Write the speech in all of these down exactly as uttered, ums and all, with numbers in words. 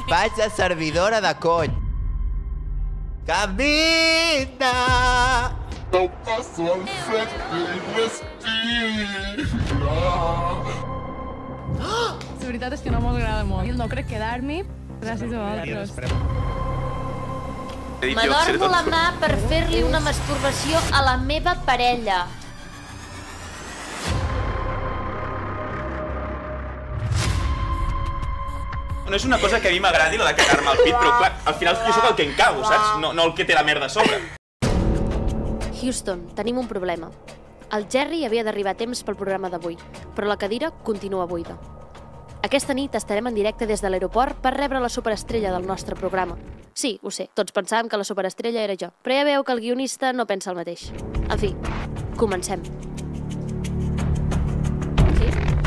Vaig de servidora de cony. Camina! No paso al frente y respira. La veritat és que no m'agrada molt. No crec quedar-m'hi gràcies a vosaltres. M'adormo la mà per fer-li una masturbació a la meva parella. No és una cosa que a mi m'agradi, la de cagar-me al pit, però clar, al final jo sóc el que em cago, saps? No, no el que té la merda a sobre. Houston, tenim un problema. El Jerry havia d'arribar a temps pel programa d'avui, però la cadira continua buida. Aquesta nit estarem en directe des de l'aeroport per rebre la superestrella del nostre programa. Sí, ho sé, tots pensàvem que la superestrella era jo, però ja veu que el guionista no pensa el mateix. En fi, comencem. Sí?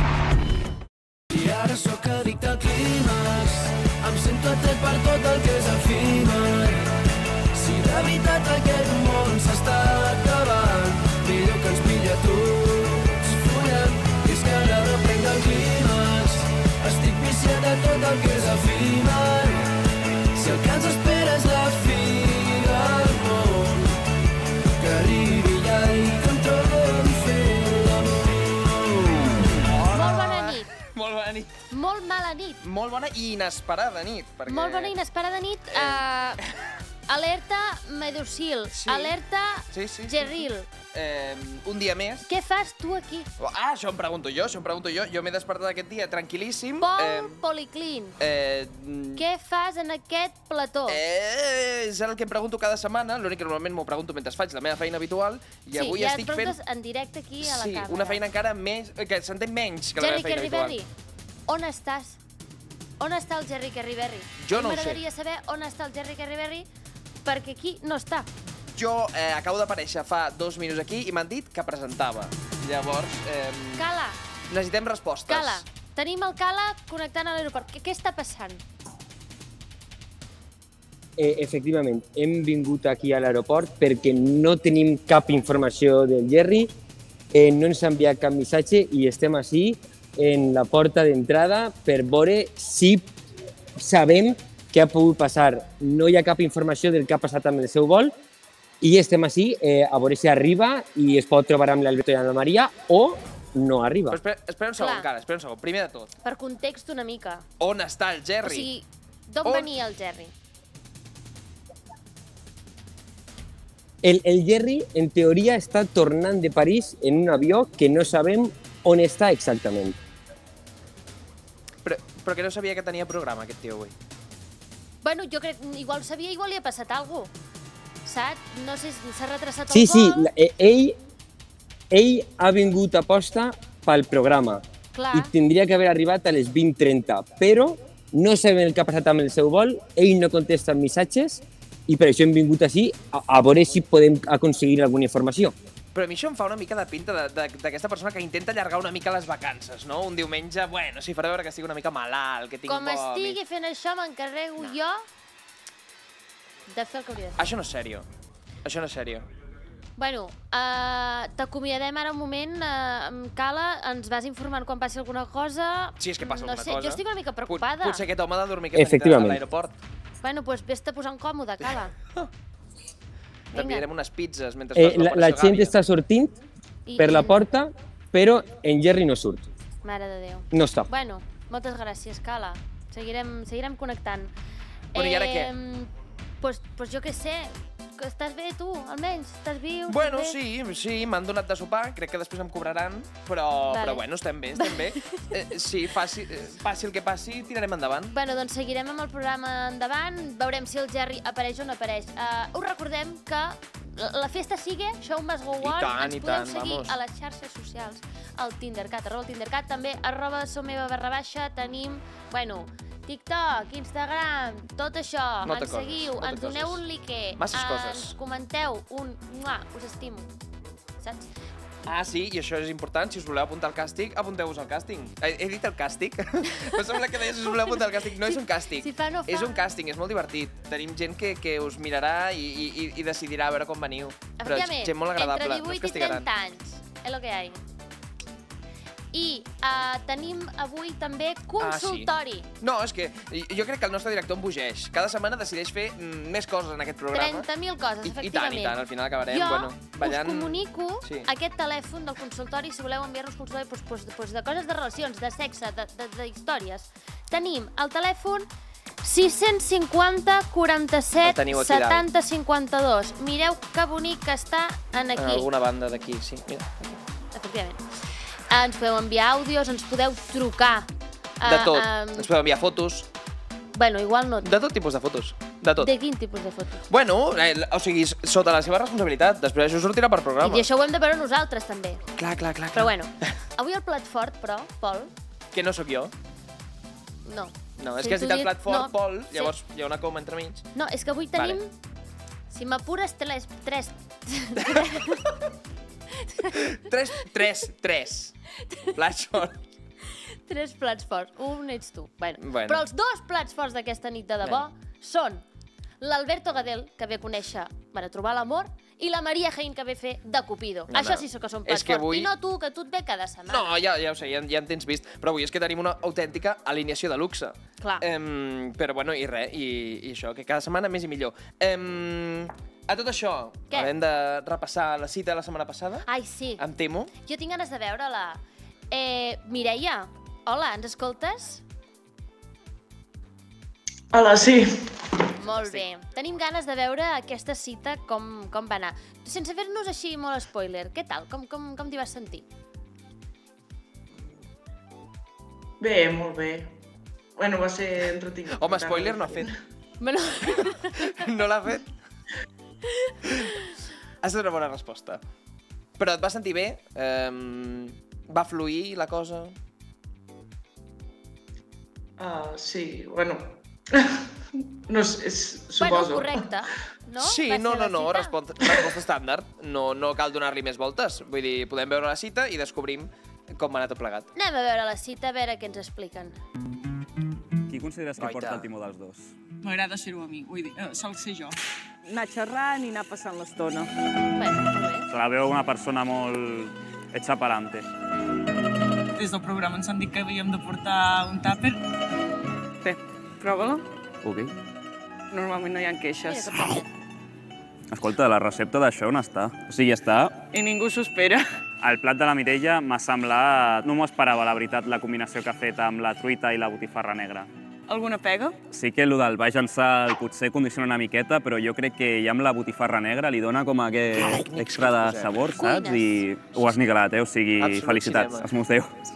I ara sóc addicte al clímax, em sento atret per tot el que és efímer. Si de veritat aquest món s'està acabant, millor que ens pilla tots follant. I és que ara reprenc el clímax, estic viciat a tot el que és efímer. Si el que ens espera és la fi del món, que arribi ja i que em trobi fent l'amor. Molt bona nit. Molt bona nit. Molt mala nit. Molt bona i inesperada nit. Perquè... Molt bona i inesperada nit. Uh, alerta Medusil. Sí. Alerta Sí, sí, sí. Gerril. Eh, un dia més. Què fas tu aquí? Ah, això em pregunto jo, això em pregunto jo. Jo m'he despertat aquest dia tranquil·líssim. Pol Eh, Policlin. eh, mm, Què fas en aquest plató? eh, és el que em pregunto cada setmana. L'únic que normalment m'ho pregunto mentre faig la meva feina habitual. I sí, avui ja estic et preguntes fent... en directe aquí a la Sí, càmera. una feina encara més... que s'entén menys que la Jerry meva feina Kerriberri, habitual. on estàs? On està el Jerry Kerriberri? Jo no ho sé. M'agradaria saber on està el Jerry Kerriberri, perquè aquí no està. Jo eh, acabo d'aparèixer fa dos minuts aquí i m'han dit que presentava. Llavors, eh, Cala, necessitem respostes. Cala. Tenim el Cala connectant a l'aeroport. Què, què està passant? Eh, efectivament, hem vingut aquí a l'aeroport perquè no tenim cap informació del Jerry, eh, no ens ha enviat cap missatge i estem així en la porta d'entrada per veure si sabem què ha pogut passar. No hi ha cap informació del que ha passat amb el seu vol i estem així eh, a veure si arriba i es pot trobar amb l'Alberto i amb la Maria o no arriba. Però espera, espera un segon, Clar. cara, espera un segon. Primer de tot, Per context una mica. on està el O Jerry? sigui, d'on On- venia el Jerry? El, el Jerry, en teoria, està tornant de París en un avió que no sabem on està exactament. Però, però que no sabia que tenia programa, aquest tio, avui. Bueno, jo crec, igual ho sabia, igual li ha passat alguna cosa. Saps? No sé, s'ha retrasat Sí, el sí, vol. la- eh, ell, ell ha vingut a posta pel programa Clar. i tindria que haver arribat a les vint trenta, però no sabem el que ha passat amb el seu vol, ell no contesta missatges i per això hem vingut així a, a veure si podem aconseguir alguna informació. Però a mi això em fa una mica de pinta de- de- d'aquesta persona que intenta allargar una mica les vacances, no? Un diumenge, bueno, sí, faré veure que estic una mica malalt, que tinc Com vòmit. estigui fent això, m'encarrego No. jo de fer el que hauria de fer. Això no és sèrio. Això no és sèrio. Bueno, uh, t'acomiadem ara un moment, uh, amb Cala, ens vas informant quan passi alguna cosa. Sí, és que passa no alguna sé, cosa. Jo estic una mica Pot- preocupada. Potser aquest home ha de dormir aquesta nit a Efectivament. l'aeroport. Bueno, doncs pues vés-te posant còmode, Cala. T'enviarem unes pizzas mentre Eh, fas la, la l'operació gent Gàbia. està sortint I- per la porta, però en Jerry no surt, Mare de Déu. no està. Bueno, moltes gràcies, Cala. Seguirem, seguirem connectant. Bueno, i ara què? Doncs pues, pues jo què sé, que estàs bé tu, almenys? Estàs viu? Bueno, estàs bé? sí, sí, m'han donat de sopar, crec que després em cobraran, però, Vale. però bueno, estem bé, estem bé. Eh, sí, faci, eh, passi el que passi, tirarem endavant. Bueno, doncs seguirem amb el programa endavant, veurem si el Jerry apareix o no apareix. Uh, us recordem que la la festa sigue, Show Must Go On, I tant, ens i podeu tant, seguir vamos. a les xarxes socials, al Tindercat, arroba el Tindercat, també arroba someva barra baixa, tenim, bueno, TikTok, Instagram, tot això, Moltes ens coses, seguiu, moltes ens doneu coses. un like, Masses ens coses. comenteu un mua, us estimo, saps? Ah, sí, i això és important. Si us voleu apuntar al càstig, apunteu-vos al càsting. He, he dit el càstig? Em sembla que deies si us voleu apuntar al càstig. No és un càstig. Si fa, no fa. És un càsting, és molt divertit. Tenim gent que, que us mirarà i, i, i decidirà a veure com veniu. Però és Efectivament, gent molt agradable. entre No us divuit i castigaran. trenta anys, és el que hi ha. I uh, tenim avui també consultori. Ah, sí. No, és que jo crec que el nostre director embogeix. Cada setmana decideix fer mm, més coses en aquest programa. trenta mil coses, I, efectivament. I tant, i tant. Al final acabarem jo bueno, ballant... us comunico sí. aquest telèfon del consultori, si voleu enviar-nos consultori pues, pues, pues, de coses de relacions, de sexe, d'històries. Tenim el telèfon sis cinquanta quaranta-set setanta cinquanta-dos. Mireu que bonic que està en aquí. En alguna banda d'aquí, sí. Mira, aquí. Efectivament. Ens podeu enviar àudios, ens podeu trucar. De tot. Ens podeu enviar fotos. Bueno, igual no. De tot tipus de fotos. De tot. De quin tipus de fotos? Bueno, eh, o sigui, sota la seva responsabilitat. Després això sortirà per programa. I això ho hem de veure nosaltres, també. Clar, clar, clar. Però bueno, avui el plat fort, però, Pol... Que no sóc jo. No. No, és que has dit el plat fort, no, Pol, sí. llavors hi ha una coma entremig. No, és que avui tenim... Vale. Si m'apures, tres... Tres... tres, tres, tres. Plats forts. Tres plats forts. Un ets tu. Bueno. Bueno. Però els dos plats forts d'aquesta nit de debò bueno. són l'Alberto Gadel, que ve a conèixer, bueno, a trobar l'amor, i la Maria Jaén, que ve a fer de Cupido. No, Això no. sí que són plats forts. Avui... I no tu, que tu et ve cada setmana. No, ja, ja ho sé, ja, ja en tens vist. Però avui és que tenim una autèntica alineació de luxe. Clar. Um, però bueno, i res, i, i això, que cada setmana més i millor. Um, a tot això, Què? Hem de repassar la cita de la setmana passada? Ai, sí. Em temo. Jo tinc ganes de veure-la. Eh, Mireia, hola, ens escoltes? Hola, sí. Molt bé. Tenim ganes de veure aquesta cita com, com va anar. Sense fer-nos així molt spoiler, què tal? Com, com, com t'hi vas sentir? Bé, molt bé. Bueno, va ser entretingut. Home, spoiler no ha fet. Bueno... no l'ha fet? Ha estat una bona resposta. Però et vas sentir bé? Um, va fluir la cosa? Uh, sí, bueno... No, és, suposo. Bueno, correcte, no? Sí, Va no, ser no, la no, cita? resposta, resposta estàndard. No, no cal donar-li més voltes. Vull dir, podem veure la cita i descobrim com va anar tot plegat. Anem a veure la cita, a veure què ens expliquen. Qui consideres que Oita. porta el timó dels dos? M'agrada ser-ho a mi, vull dir, eh, sol ser jo. Anar xerrant i anar passant l'estona. Bueno, molt bé. Se la veu una persona molt hecha pa'lante. Des del programa ens han dit que havíem de portar un tàper. Bé, prova-la. Ok. Normalment no hi ha queixes. Escolta, la recepta d'això on està? O sigui, està... I ningú s'ho espera. El plat de la Mireia m'ha semblat... No m'ho esperava, la veritat, la combinació que ha fet amb la truita i la botifarra negra. Alguna pega? Sí que el del baix en sal potser condiciona una miqueta, però jo crec que ja amb la botifarra negra li dona com aquest extra de sabor, saps? I ho has nigelat, eh? O sigui, felicitats, els meus déus.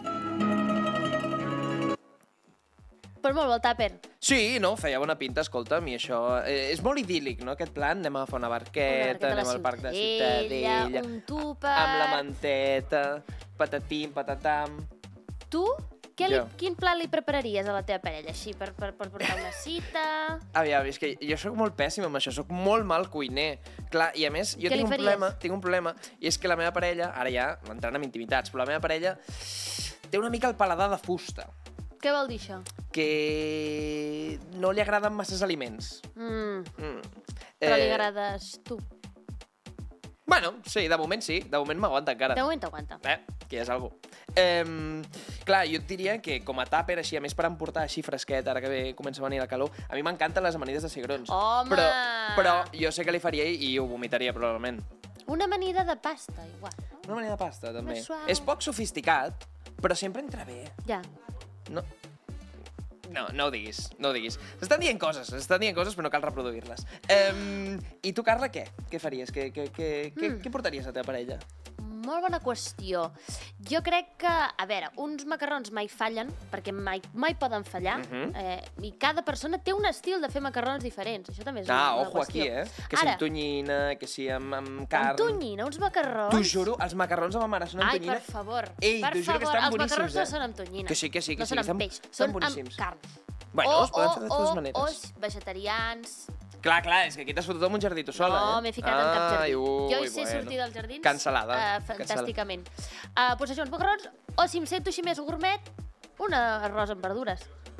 Però molt bo el tàper. Sí, no, feia bona pinta, escolta'm, i això... Eh, és molt idíl·lic, no, aquest plan? Anem a agafar una barqueta, anem al parc de Ciutadella... un túper... Amb la manteta, patatim, patatam... Tu? Què li, Jo. quin plat li prepararies a la teva parella, així, per, per, per portar una cita? Aviam, és que jo sóc molt pèssim amb això, sóc molt mal cuiner. Clar, i a més, jo Què tinc li un faries? problema, tinc un problema, i és que la meva parella, ara ja entrant en intimitats, però la meva parella té una mica el paladar de fusta. Què vol dir això? Que no li agraden masses aliments. Mm. Mm. Però li Eh, agrades tu. Bueno, sí, de moment sí, de moment m'aguanta encara. De moment t'aguanta. Eh, que ja és algú. Eh, clar, jo et diria que com a tàper, així, a més per emportar així fresquet, ara que bé comença a venir la calor, a mi m'encanten les amanides de cigrons. Home! Però, però jo sé que li faria i ho vomitaria, probablement. Una amanida de pasta, igual. Una amanida de pasta, també. Més suau. És poc sofisticat, però sempre entra bé. Ja. No, no, no ho diguis, no ho diguis. S'estan dient coses, s'estan dient coses, però no cal reproduir-les. Um, I tu, Carla, què? Què faries? Què, què, què, què, Mm. què portaries a la teva parella? Molt bona qüestió. Jo crec que, a veure, uns macarrons mai fallen, perquè mai, mai poden fallar, Mhm. eh, i cada persona té un estil de fer macarrons diferents. Això també és Ah, una, una ojo qüestió. aquí, eh? Que si Ara, amb tonyina, que si amb, amb carn... amb tonyina, uns macarrons... T'ho juro, els macarrons de ma mare són amb Ai, tonyina. per favor, Ei, per t'ho juro que favor, estan els boníssims, macarrons eh? no són amb tonyina. Que sí, que sí, que no sí, són que estan- amb peix, estan són boníssims. amb carn. Bueno, o, es poden fer de totes o, maneres. O vegetarians... Clar, clar, és que aquí t'has fotut amb un jardí tu sola, No, eh? m'he ficat en cap jardí. Ai, ui, jo hi sé bueno. sortir dels jardins Cancelada. eh, fantàsticament. Uh, doncs això, uns macarrons, o si em sento així més gourmet, un arròs amb verdures.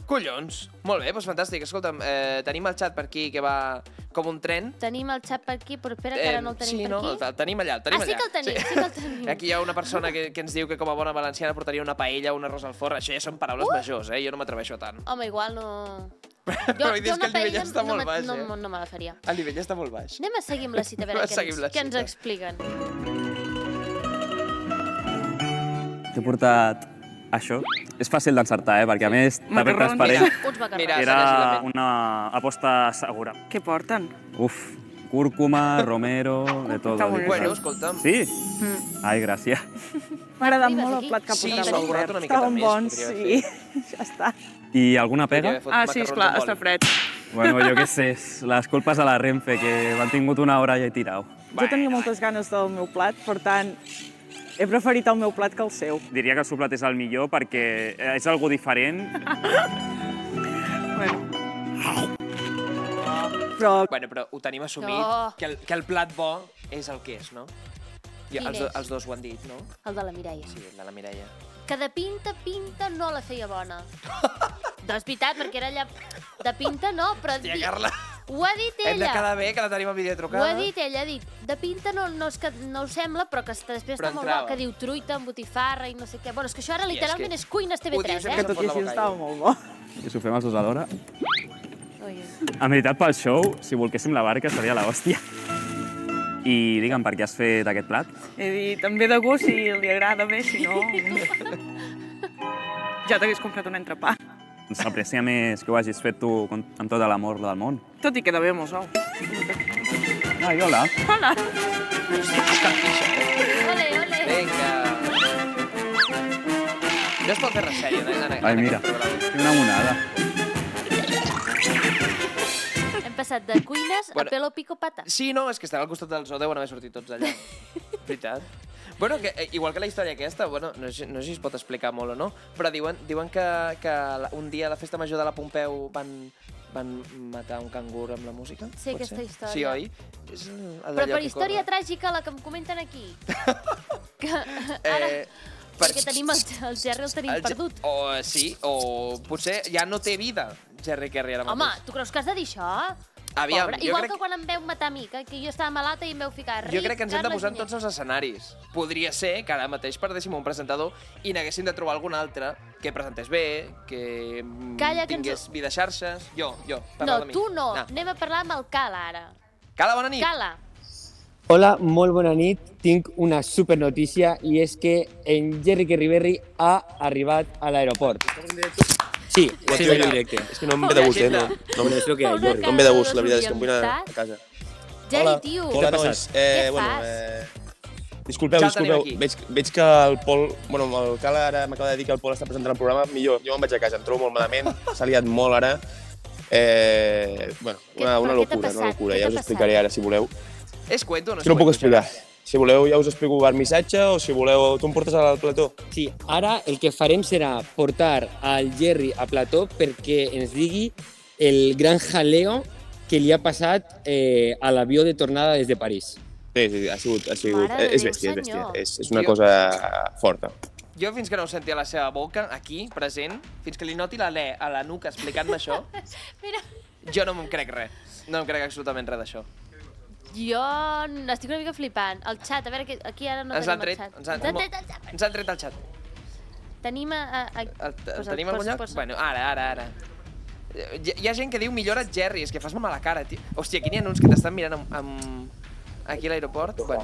Collons! Molt bé, doncs fantàstic. Escolta'm, eh, tenim el xat per aquí que va com un tren. Tenim el xat per aquí, però espera, que ara no el tenim sí, per no, aquí. el, el tenim allà, el tenim ah, sí allà. que el tenim, sí, sí que el tenim. Aquí hi ha una persona que, que ens diu que com a bona valenciana portaria una paella o un arròs al forn. Això ja són paraules uh! majors, eh? Jo no m'atreveixo a tant. Home, igual no... Però jo, jo que el nivell està molt no, baix, no, eh? No, no me la faria. El nivell està molt baix. Anem a seguir amb la cita, a veure què ens, què ens expliquen. T'he portat això. És fàcil d'encertar, eh? Perquè a més, paper transparent. Mira, era una aposta segura. Què porten? Uf, cúrcuma, romero, de tot. Bueno, escolta'm. Sí? Ai, gràcies. M'ha agradat molt el plat que ha Sí, portat s'ho ha borrat una miqueta Estaven més, bons, podria sí. Ja està. I alguna pega? Ah, sí, esclar, està fred. Bueno, jo què sé, les culpes a la Renfe, que m'han tingut una hora i he tirat. Jo tenia moltes ganes del meu plat, per tant, he preferit el meu plat que el seu. Diria que el seu plat és el millor perquè és algo diferent. Bueno. Però... Bueno, però ho tenim assumit, No. que, el, que el plat bo és el que és, no? I Quin els, do- és? els dos ho han dit, no? El de la Mireia. Sí, el de la Mireia. Que de pinta, pinta, no la feia bona. No, és veritat, perquè era allà... De pinta no, però... Hòstia, Carla. Ho ha dit Hem de ella. quedar bé, que la tenim a vídeo Ho trucada. ha dit ella, ha dit. De pinta no, no, és que no ho sembla, però que després Però està molt entrava. bo, que diu truita amb botifarra i no sé què. Bueno, és que això ara Sí, és literalment que- és cuines T V tres, eh? Que tot i així estava molt bo. I si ho fem els dos alhora. En veritat, pel show, si volguéssim la barca, seria l'hòstia. I digue'm, per què has fet aquest plat? He dit, em ve de gust, si li agrada bé, si no... Ja t'hagués comprat un entrepà. S'aprecia més que ho hagis fet tu con- amb tot l'amor del món. Tot i queda bé amb el sou. Ai, hola. Hola. Ole, ole. Vinga. No es pot fer res sèrio, en, en, Ai, mira, tinc una monada. Hem passat de cuines Bueno. a pelo pico pata. Sí, no, és que estan al costat del zoo, deuen haver sortit tots allà. Veritat. Bueno, que, eh, igual que la història aquesta, bueno, no, sé, no sé si es pot explicar molt o no, però diuen, diuen que, que la- un dia a la festa major de la Pompeu van, van matar un cangur amb la música? Sé pot aquesta ser? història. Sí, oi? És el, el Però d'allò per que història corre. tràgica, la que em comenten aquí. Que ara... Eh, per- Perquè tenim el, el Jerry el tenim El Ge- perdut. O sí, o potser ja no té vida, Jerry Carrey ara Home, mateix. tu creus que has de dir això? Aviam, Pobre. jo Igual crec que quan em veu matar a mi, que, que jo estava malalta i em veu ficar ric, Jo crec que ens hem de Carles posar en Vinyer. tots els escenaris. Podria ser que ara mateix perdéssim un presentador i n'haguéssim de trobar algun altre que presentés bé, que mm, Calla, que ens- tingués vida a xarxes. Jo, jo, No, parla de mi. tu no. Ah. Anem a parlar amb el Cala, ara. Cala, bona nit. Cala. Hola, molt bona nit. Tinc una super notícia i és que en Jerry Kerriberri ha arribat a l'aeroport. Sí, Ho sí, activo sí, en directe. És que no em ve de gust, eh? No, no, Bueno, és lo que hay, Una Jordi. no em ve de gust, cara la veritat, és que em vull anar desorientat. a casa. Jerry, Hola. tio. Què Hola, t'ha nois. passat? Eh, Què bueno, fas? eh... Disculpeu, Ja tenim disculpeu. aquí. Veig, veig que el Pol... Bueno, el Cala ara m'acaba de dir que el Pol està presentant el programa. Millor, jo me'n vaig a casa, em trobo molt malament. S'ha liat molt ara. Eh, bueno, Què- una, una però què t'ha locura, passat? una locura. Què Ja t'ha us passat? explicaré ara, si voleu. És cuento o no És és que no puc cuento, explicar. Gerard? Si voleu, ja us explico per missatge o si voleu... Tu em portes al plató? Sí, ara el que farem serà portar al Jerry a plató perquè ens digui el gran jaleo que li ha passat eh, a l'avió de tornada des de París. Sí, sí, ha sigut... Ha sigut Mare de és Déu, bèstia, és bèstia. senyor. És, és una Tio. cosa forta. Jo fins que no ho senti a la seva boca, aquí, present, fins que li noti l'alè a la nuca explicant-me això, Mira, jo no me'n crec res. No em crec absolutament res d'això. jo estic una mica flipant. El xat, a veure, aquí, aquí ara no Ens l'han tenim el tret, xat. ens han, Ens han tret el xat. ens han tret el xat. Tenim a... a, a... El, el Posa- tenim a algun posa- lloc? posa. Bueno, ara, ara, ara. Hi, hi ha gent que diu millora't Jerry, és que fas mal a la cara, tio. Hòstia, aquí n'hi ha uns que t'estan mirant amb, amb... aquí a l'aeroport. Bueno.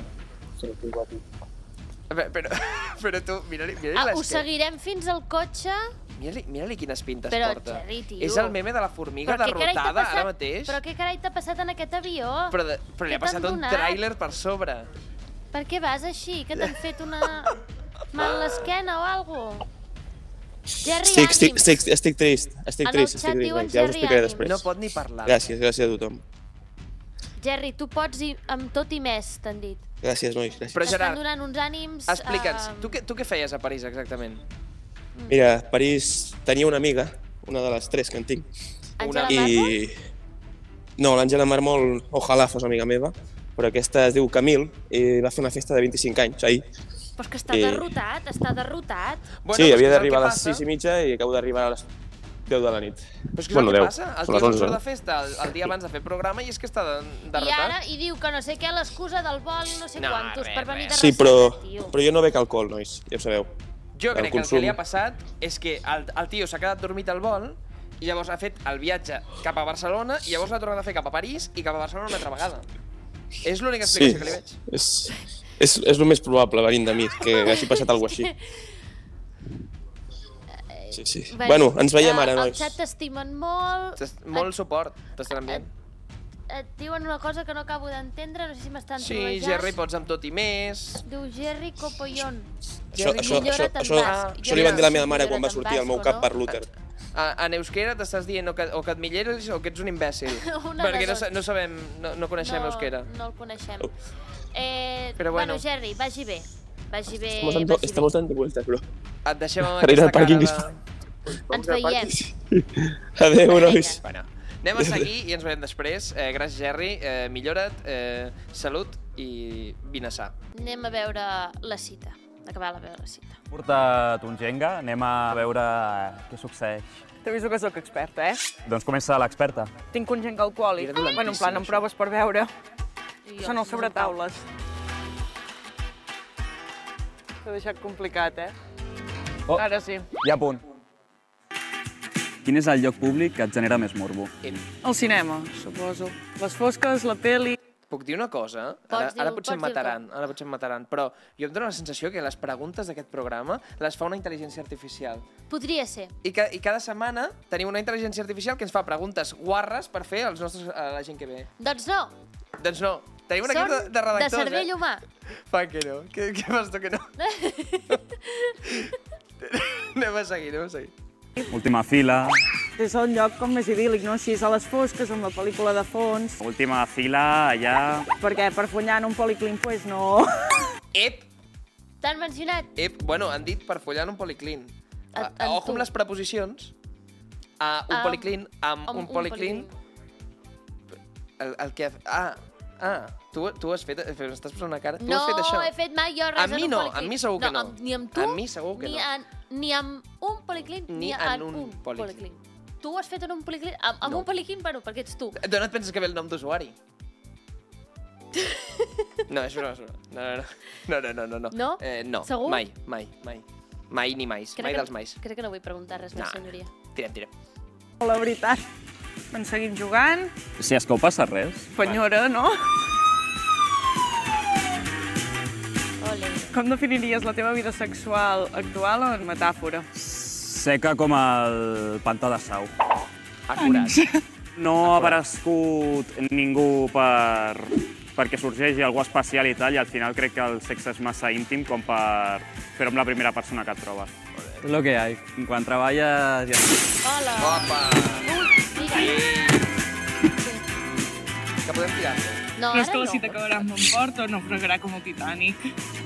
Però, però, però tu, mira-li mira Ah, les us seguirem fins al cotxe. Mira-li mira quines pintes Però, porta. Jerry, tio. És el meme de la formiga Però què carai t'ha derrotada passat? ara mateix. Però què carai t'ha passat en aquest avió? Però, de, però li Què ha passat t'han un donat? tràiler per sobre. Per què vas així? Que t'han fet una... mal a l'esquena o alguna cosa? Jerry, Estic, estic, ànims. estic, estic trist, estic En el trist, xat estic diuen trist. Ja us Jerry, explicaré ànims. després. No pot ni parlar. Gràcies, gràcies a tothom. Jerry, tu pots ir amb tot i més, t'han dit. Gràcies, nois, gràcies. Però T'estan Gerard, donant uns ànims... explica'ns, eh, tu, què, tu què feies a París exactament? Mira, a París tenia una amiga, una de les tres que en tinc. Àngela I... No, l'Àngela Mármol, ojalà fos amiga meva, però aquesta es diu Camil i va fer una festa de vint-i-cinc anys ahir. Però és que està I- derrotat, està derrotat. Sí, havia d'arribar a les sis i mitja i acabo d'arribar a les deu de la nit. Però és que Bueno, és el que deu. passa, el Són les tio onze. surt de festa el, el dia abans de fer programa i és que està de, I derrotat. ara, i diu que no sé què, l'excusa del vol, no sé No, quantos, res, per venir de Sí, recerca, però, tio. però jo no bec alcohol, nois, ja ho sabeu. Jo El crec que el consum. que li ha passat és que el, el tio s'ha quedat dormit al vol i llavors ha fet el viatge cap a Barcelona i llavors l'ha tornat a fer cap a París i cap a Barcelona una altra vegada. És l'única Sí, explicació que li veig. és, és, és el més probable, venint de mi, que hagi passat alguna cosa així. Sí, sí. Bé, Bueno, ens veiem eh, ara, El nois. xat t'estimen molt, Molt suport, t'estan enviant. et diuen una cosa que no acabo d'entendre, no sé si m'estan Sí, trolejant. Jerry, pots amb tot i més. Diu Jerry Copollón. Això, això, això, això, això li van dir a la meva mare quan va sortir al meu cap per l'úter. A, en euskera t'estàs dient o que, o que et milleres o que ets un imbècil. Una Perquè de no, dos. sa- no sabem, no, no coneixem no, euskera. No el coneixem. Eh, Però bueno. bueno, Jerry, vagi bé. Vagi bé, Estamos dando, vagi estamos dando vueltas, bro. Et deixem amb Para ir al aquesta parking. cara de... bé. Ens veiem. Adéu, nois. Bueno, anem a seguir i ens veiem després. Eh, gràcies, Jerry. Eh, millora't, eh, salut i vine sa. Anem a veure la cita. Acabar de veure la cita. He portat un Jenga, anem a veure què succeeix. T'aviso que sóc experta, eh? Doncs comença l'experta. Tinc un genc alcohòlic. Bueno, en plan, amb proves per veure. Són els sobretaules. T'ho he deixat complicat, eh? Oh, Ara sí. hi ha punt. Quin és el lloc públic que et genera més morbo? El cinema, suposo. Les fosques, la peli... Puc dir una cosa? Ara, Pots dir-ho, ara potser em pots dir-ho. mataran, ara potser em mataran, però jo em dono la sensació que les preguntes d'aquest programa les fa una intel·ligència artificial. Podria ser. I, ca I cada setmana tenim una intel·ligència artificial que ens fa preguntes guarres per fer als nostres, a la gent que ve. Doncs no. Doncs no, tenim un Són equip de, de redactors, de cervell eh? humà. Fa que no. Què, què fas tu que no? Anem a seguir, anem a seguir. Última fila. És el lloc com més idíl·lic, no? Així és a les fosques, amb la pel·lícula de fons. Última fila, allà... Perquè per follar en un policlín, pues no... Ep, T'han mencionat? ep, bueno, han dit per follar en un policlín. En- Ah, en Ojo tu. amb les preposicions. A un Amb- policlín, amb, amb un un policlín. El, el que... Ah, ah, tu, tu has fet... Però estàs posant una cara. Tu No has fet això. he fet mai jo res Amb mi en un no, policlín. amb mi segur que no. Amb, ni amb tu, Amb mi segur que ni, no. en, ni amb un policlín, ni, Ni en un, policlín. policlín. Tu ho has fet en un policlín? Amb, amb No. un policlín, bueno, perquè ets tu. D'on et penses que ve el nom d'usuari? No, és broma, és broma. No, no, no, no, no, no. No? Eh, no, Segur? mai, mai, mai. Mai ni mais, Crec mai que, dels mais. Crec que no vull preguntar res més, No. senyoria. Tirem, tirem. La veritat. En seguim jugant. Si és que ho passa res. Penyora, no? Ole. Com definiries la teva vida sexual actual o en metàfora? Seca com el pantà de sau. Acurat. No ha aparegut ningú per perquè sorgeixi algú especial i tal, i al final crec que el sexe és massa íntim com per fer-ho amb la primera persona que et trobes. És lo que hay. Quan treballes ja... Hola. Opa! Ui, mira. Que podem tirar-lo. No, Però és ara que la no. cita acabarà en bon port o no fregarà com el Titanic?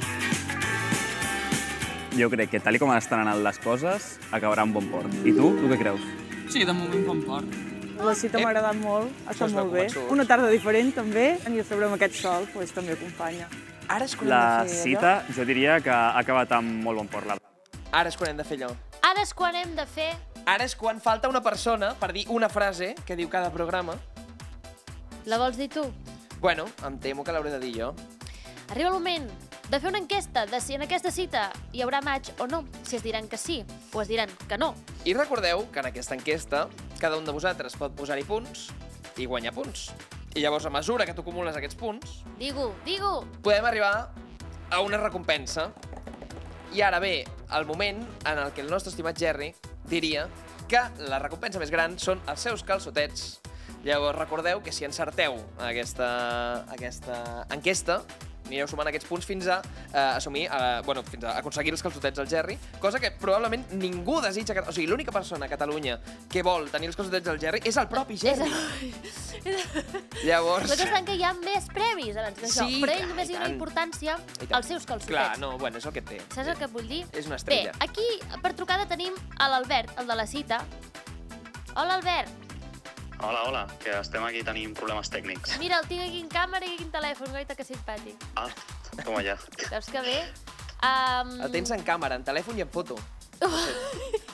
Jo crec que tal i com estan anant les coses, acabarà en bon port. I tu? Tu què creus? Sí, de moment bon port. La cita m'ha agradat molt, ha estat Pues no, molt bé. convençut. Una tarda diferent, també, i a sobre amb aquest sol, pues, també acompanya. Ara és quan La hem de fer cita, jo diria que ha acabat amb molt bon port. La... allò? Ara és quan hem de fer allò. Ara és quan hem de fer... Ara és quan falta una persona per dir una frase que diu cada programa. La vols dir tu? Bueno, em temo que l'hauré de dir jo. Arriba el moment de fer una enquesta de si en aquesta cita hi haurà match o no, si es diran que sí o es diran que no. I recordeu que en aquesta enquesta cada un de vosaltres pot posar-hi punts i guanyar punts. I llavors, a mesura que tu acumules aquests punts, Digo, digo. podem arribar a una recompensa. I ara ve el moment en el que el nostre estimat Jerry diria que la recompensa més gran són els seus calçotets. Llavors, recordeu que si encerteu aquesta, aquesta enquesta, anireu sumant aquests punts fins a eh, assumir, eh, bueno, fins a aconseguir els calçotets del Jerry, cosa que probablement ningú desitja... Que, o sigui, l'única persona a Catalunya que vol tenir els calçotets del Jerry és el propi Jerry. Llavors... La cosa és que hi ha més premis abans d'això, Sí, però ell clar, només i hi dona tant. importància I tant. als seus calçotets. Clar, no, bueno, és el que té. Saps el que vull dir? És una estrella. Bé, aquí per trucada tenim a l'Albert, el de la cita. Hola, Albert. Hola, hola, que estem aquí tenint problemes tècnics. Mira, el tinc aquí en càmera i aquí en telèfon, goita, que simpàtic. Ah, com allà. Veus que bé? Um... El tens en càmera, en telèfon i en foto.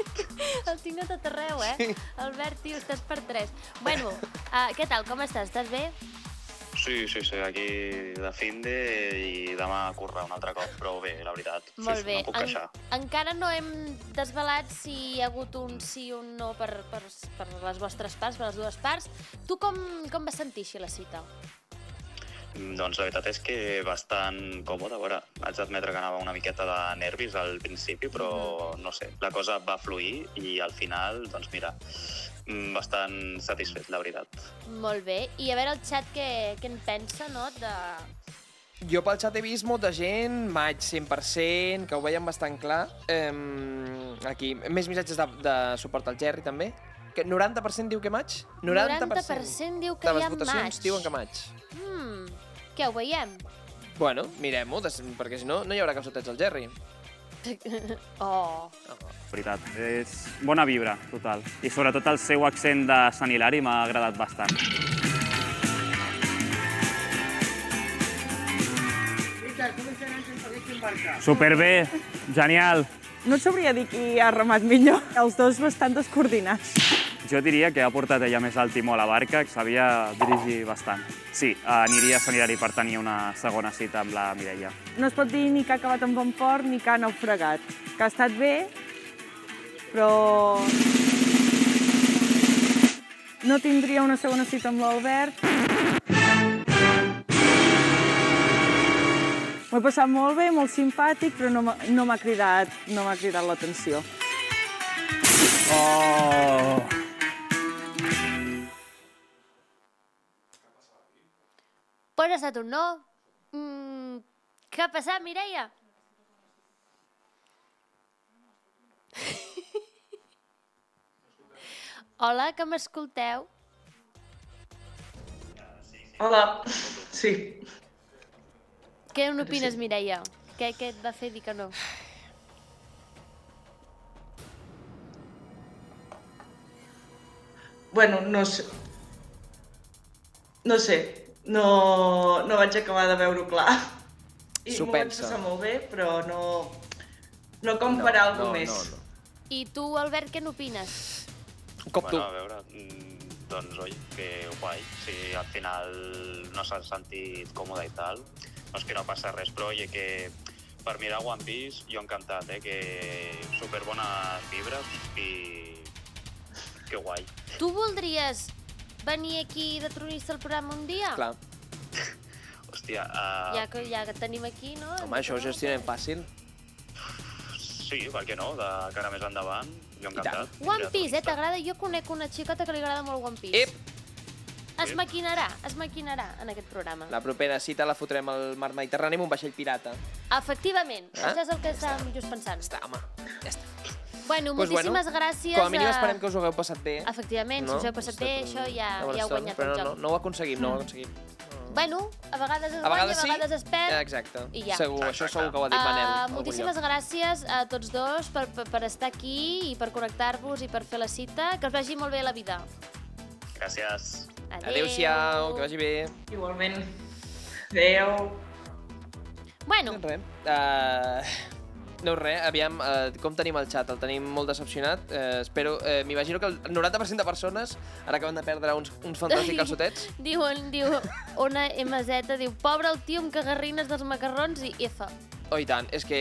El tinc a tot arreu, eh? Albert, tio, estàs per tres. Bueno, uh, què tal, com estàs? Estàs bé? Sí, sí, sí, aquí de finde i demà a currar un altre cop, però bé, la veritat. Molt sí, bé. No puc queixar. En, encara no hem desvelat si hi ha hagut un sí o un no per, per, per les vostres parts, per les dues parts. Tu com, com vas sentir així la cita? Doncs la veritat és que bastant còmode. A veure, haig d'admetre que anava una miqueta de nervis al principi, però no sé, la cosa va fluir i al final, doncs mira, bastant satisfet, la veritat. Molt bé. I a veure el xat què, què en pensa, no? De... Jo pel xat he vist molta gent, maig cent per cent, que ho veiem bastant clar. Um, aquí, més missatges de, de suport al Jerry, també. Que noranta per cent diu que maig? noranta per cent, noranta per cent diu que de hi les ha votacions maig. diuen que maig. Mm, què, ho veiem? Bueno, mirem-ho, perquè si no, no hi haurà calçotets al Jerry. Oh. Veritat, és bona vibra, total. I sobretot el seu accent de Sant Hilari m'ha agradat bastant. Superbé, genial. No et sabria dir qui ha remat millor. Els dos bastant descoordinats. Jo diria que ha portat ella més al timó a la barca, que sabia dirigir bastant. Sí, aniria a Sant Hilari per tenir una segona cita amb la Mireia. No es pot dir ni que ha acabat amb bon port ni que ha naufragat. Que ha estat bé, però... no tindria una segona cita amb l'Albert. M'ho he passat molt bé, molt simpàtic, però no m'ha no m'ha cridat, no m'ha cridat l'atenció. Oh! Pues ha estat un no. Mm, què ha passat, Mireia? Hola, que m'escolteu? Hola, sí. Què n'opines, Mireia? Què, què et va fer dir que no? Bueno, no sé. No sé. No, no vaig acabar de veure-ho clar. I m'ho vaig passar molt bé, però no... No com per no, alguna no, més. No, no. I tu, Albert, què n'opines? Com tu. Bueno, a veure, mm, doncs, oi, que guai. Si al final no s'ha sentit còmode i tal, no és que no passa res, però oye, que per mirar One Piece, jo encantat, eh, que superbones vibres i que guai. Tu voldries venir aquí de tronista al programa un dia? Clar. Hòstia... Uh... Ja que, ja que et tenim aquí, no? Home, això ho gestionem fàcil. Sí, per què no? De cara més endavant, jo encantat. One Piece, eh? T'agrada? Jo conec una xicota que li agrada molt One Piece. Ep! Es maquinarà, es maquinarà en aquest programa. La propera cita la fotrem al mar Mediterrani amb un vaixell pirata. Efectivament, Ah? això és el que estàvem just pensant. Està, home, ja està. Bueno, Pues moltíssimes bueno, gràcies. Com a mínim a- esperem que us ho hagueu passat bé. Efectivament, No? si us heu passat bé, això ja, Una bona ja heu estona, guanyat però el no, joc. no ho aconseguim, no ho aconseguim. Bueno, a vegades es A guanya, vegades a sí. vegades es perd. Exacte. I ja. Segur, això segur que ho ha dit Manel. Uh, a algun moltíssimes lloc. gràcies a tots dos per, per, per estar aquí i per connectar-vos i per fer la cita. Que us vagi molt bé la vida. Gràcies. Adéu. Adéu-siau, que vagi bé. Igualment. Adéu. Bueno. Res. Uh, no res, aviam, uh, com tenim el xat? El tenim molt decepcionat. Uh, espero, uh, m'imagino que el noranta per cent de persones ara acaben de perdre uns, uns fantàstics calçotets. Diuen, diu, una M Z, diu, pobre el tio amb cagarrines dels macarrons i F. Oh, i tant, és que...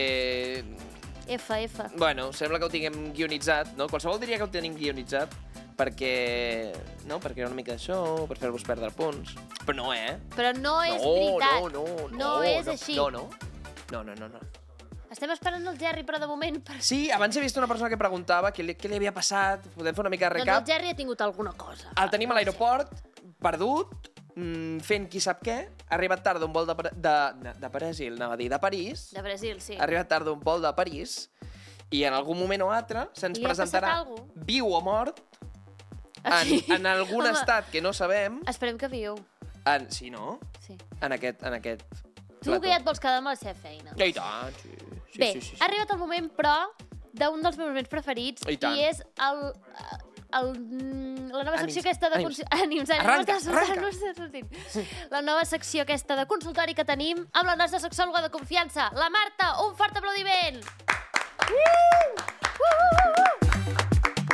F, F. Bueno, sembla que ho tinguem guionitzat, no? Qualsevol diria que ho tenim guionitzat perquè... No? Perquè era una mica d'això, per fer-vos perdre punts. Però no, eh? Però no és no, veritat. No, no, no. No és no, així. No, no. No, no, no, no. Estem esperant el Jerry, però de moment... Per... Sí, abans he vist una persona que preguntava què li, què li havia passat. Podem fer una mica de Doncs el recap? Jerry ha tingut alguna cosa. El tenim a l'aeroport, perdut, mm, fent qui sap què. Ha arribat tard d'un vol de, de, de, de Brasil, anava a dir, de París. De Brasil, sí. Ha arribat tard d'un vol de París i en algun moment o altre se'ns Li ha presentarà passat algú? viu o mort en, en algun Home. estat que no sabem. Esperem que viu. En, sí, no? Sí. En aquest, en aquest Tu que ja et vols quedar amb la seva feina. I tant, sí. sí Bé, sí, sí, sí. ha arribat el moment, però, d'un dels meus moments preferits, I tant. i és el, el, la nova secció Ànims, aquesta de... ànims. consi- Ànims, ànims, Arranca, no està sortint, arranca. no està sortint. La nova secció aquesta de consultori que tenim amb la nostra sexòloga de confiança, la Marta. Un fort aplaudiment! Uh! Uh, uh, uh, uh!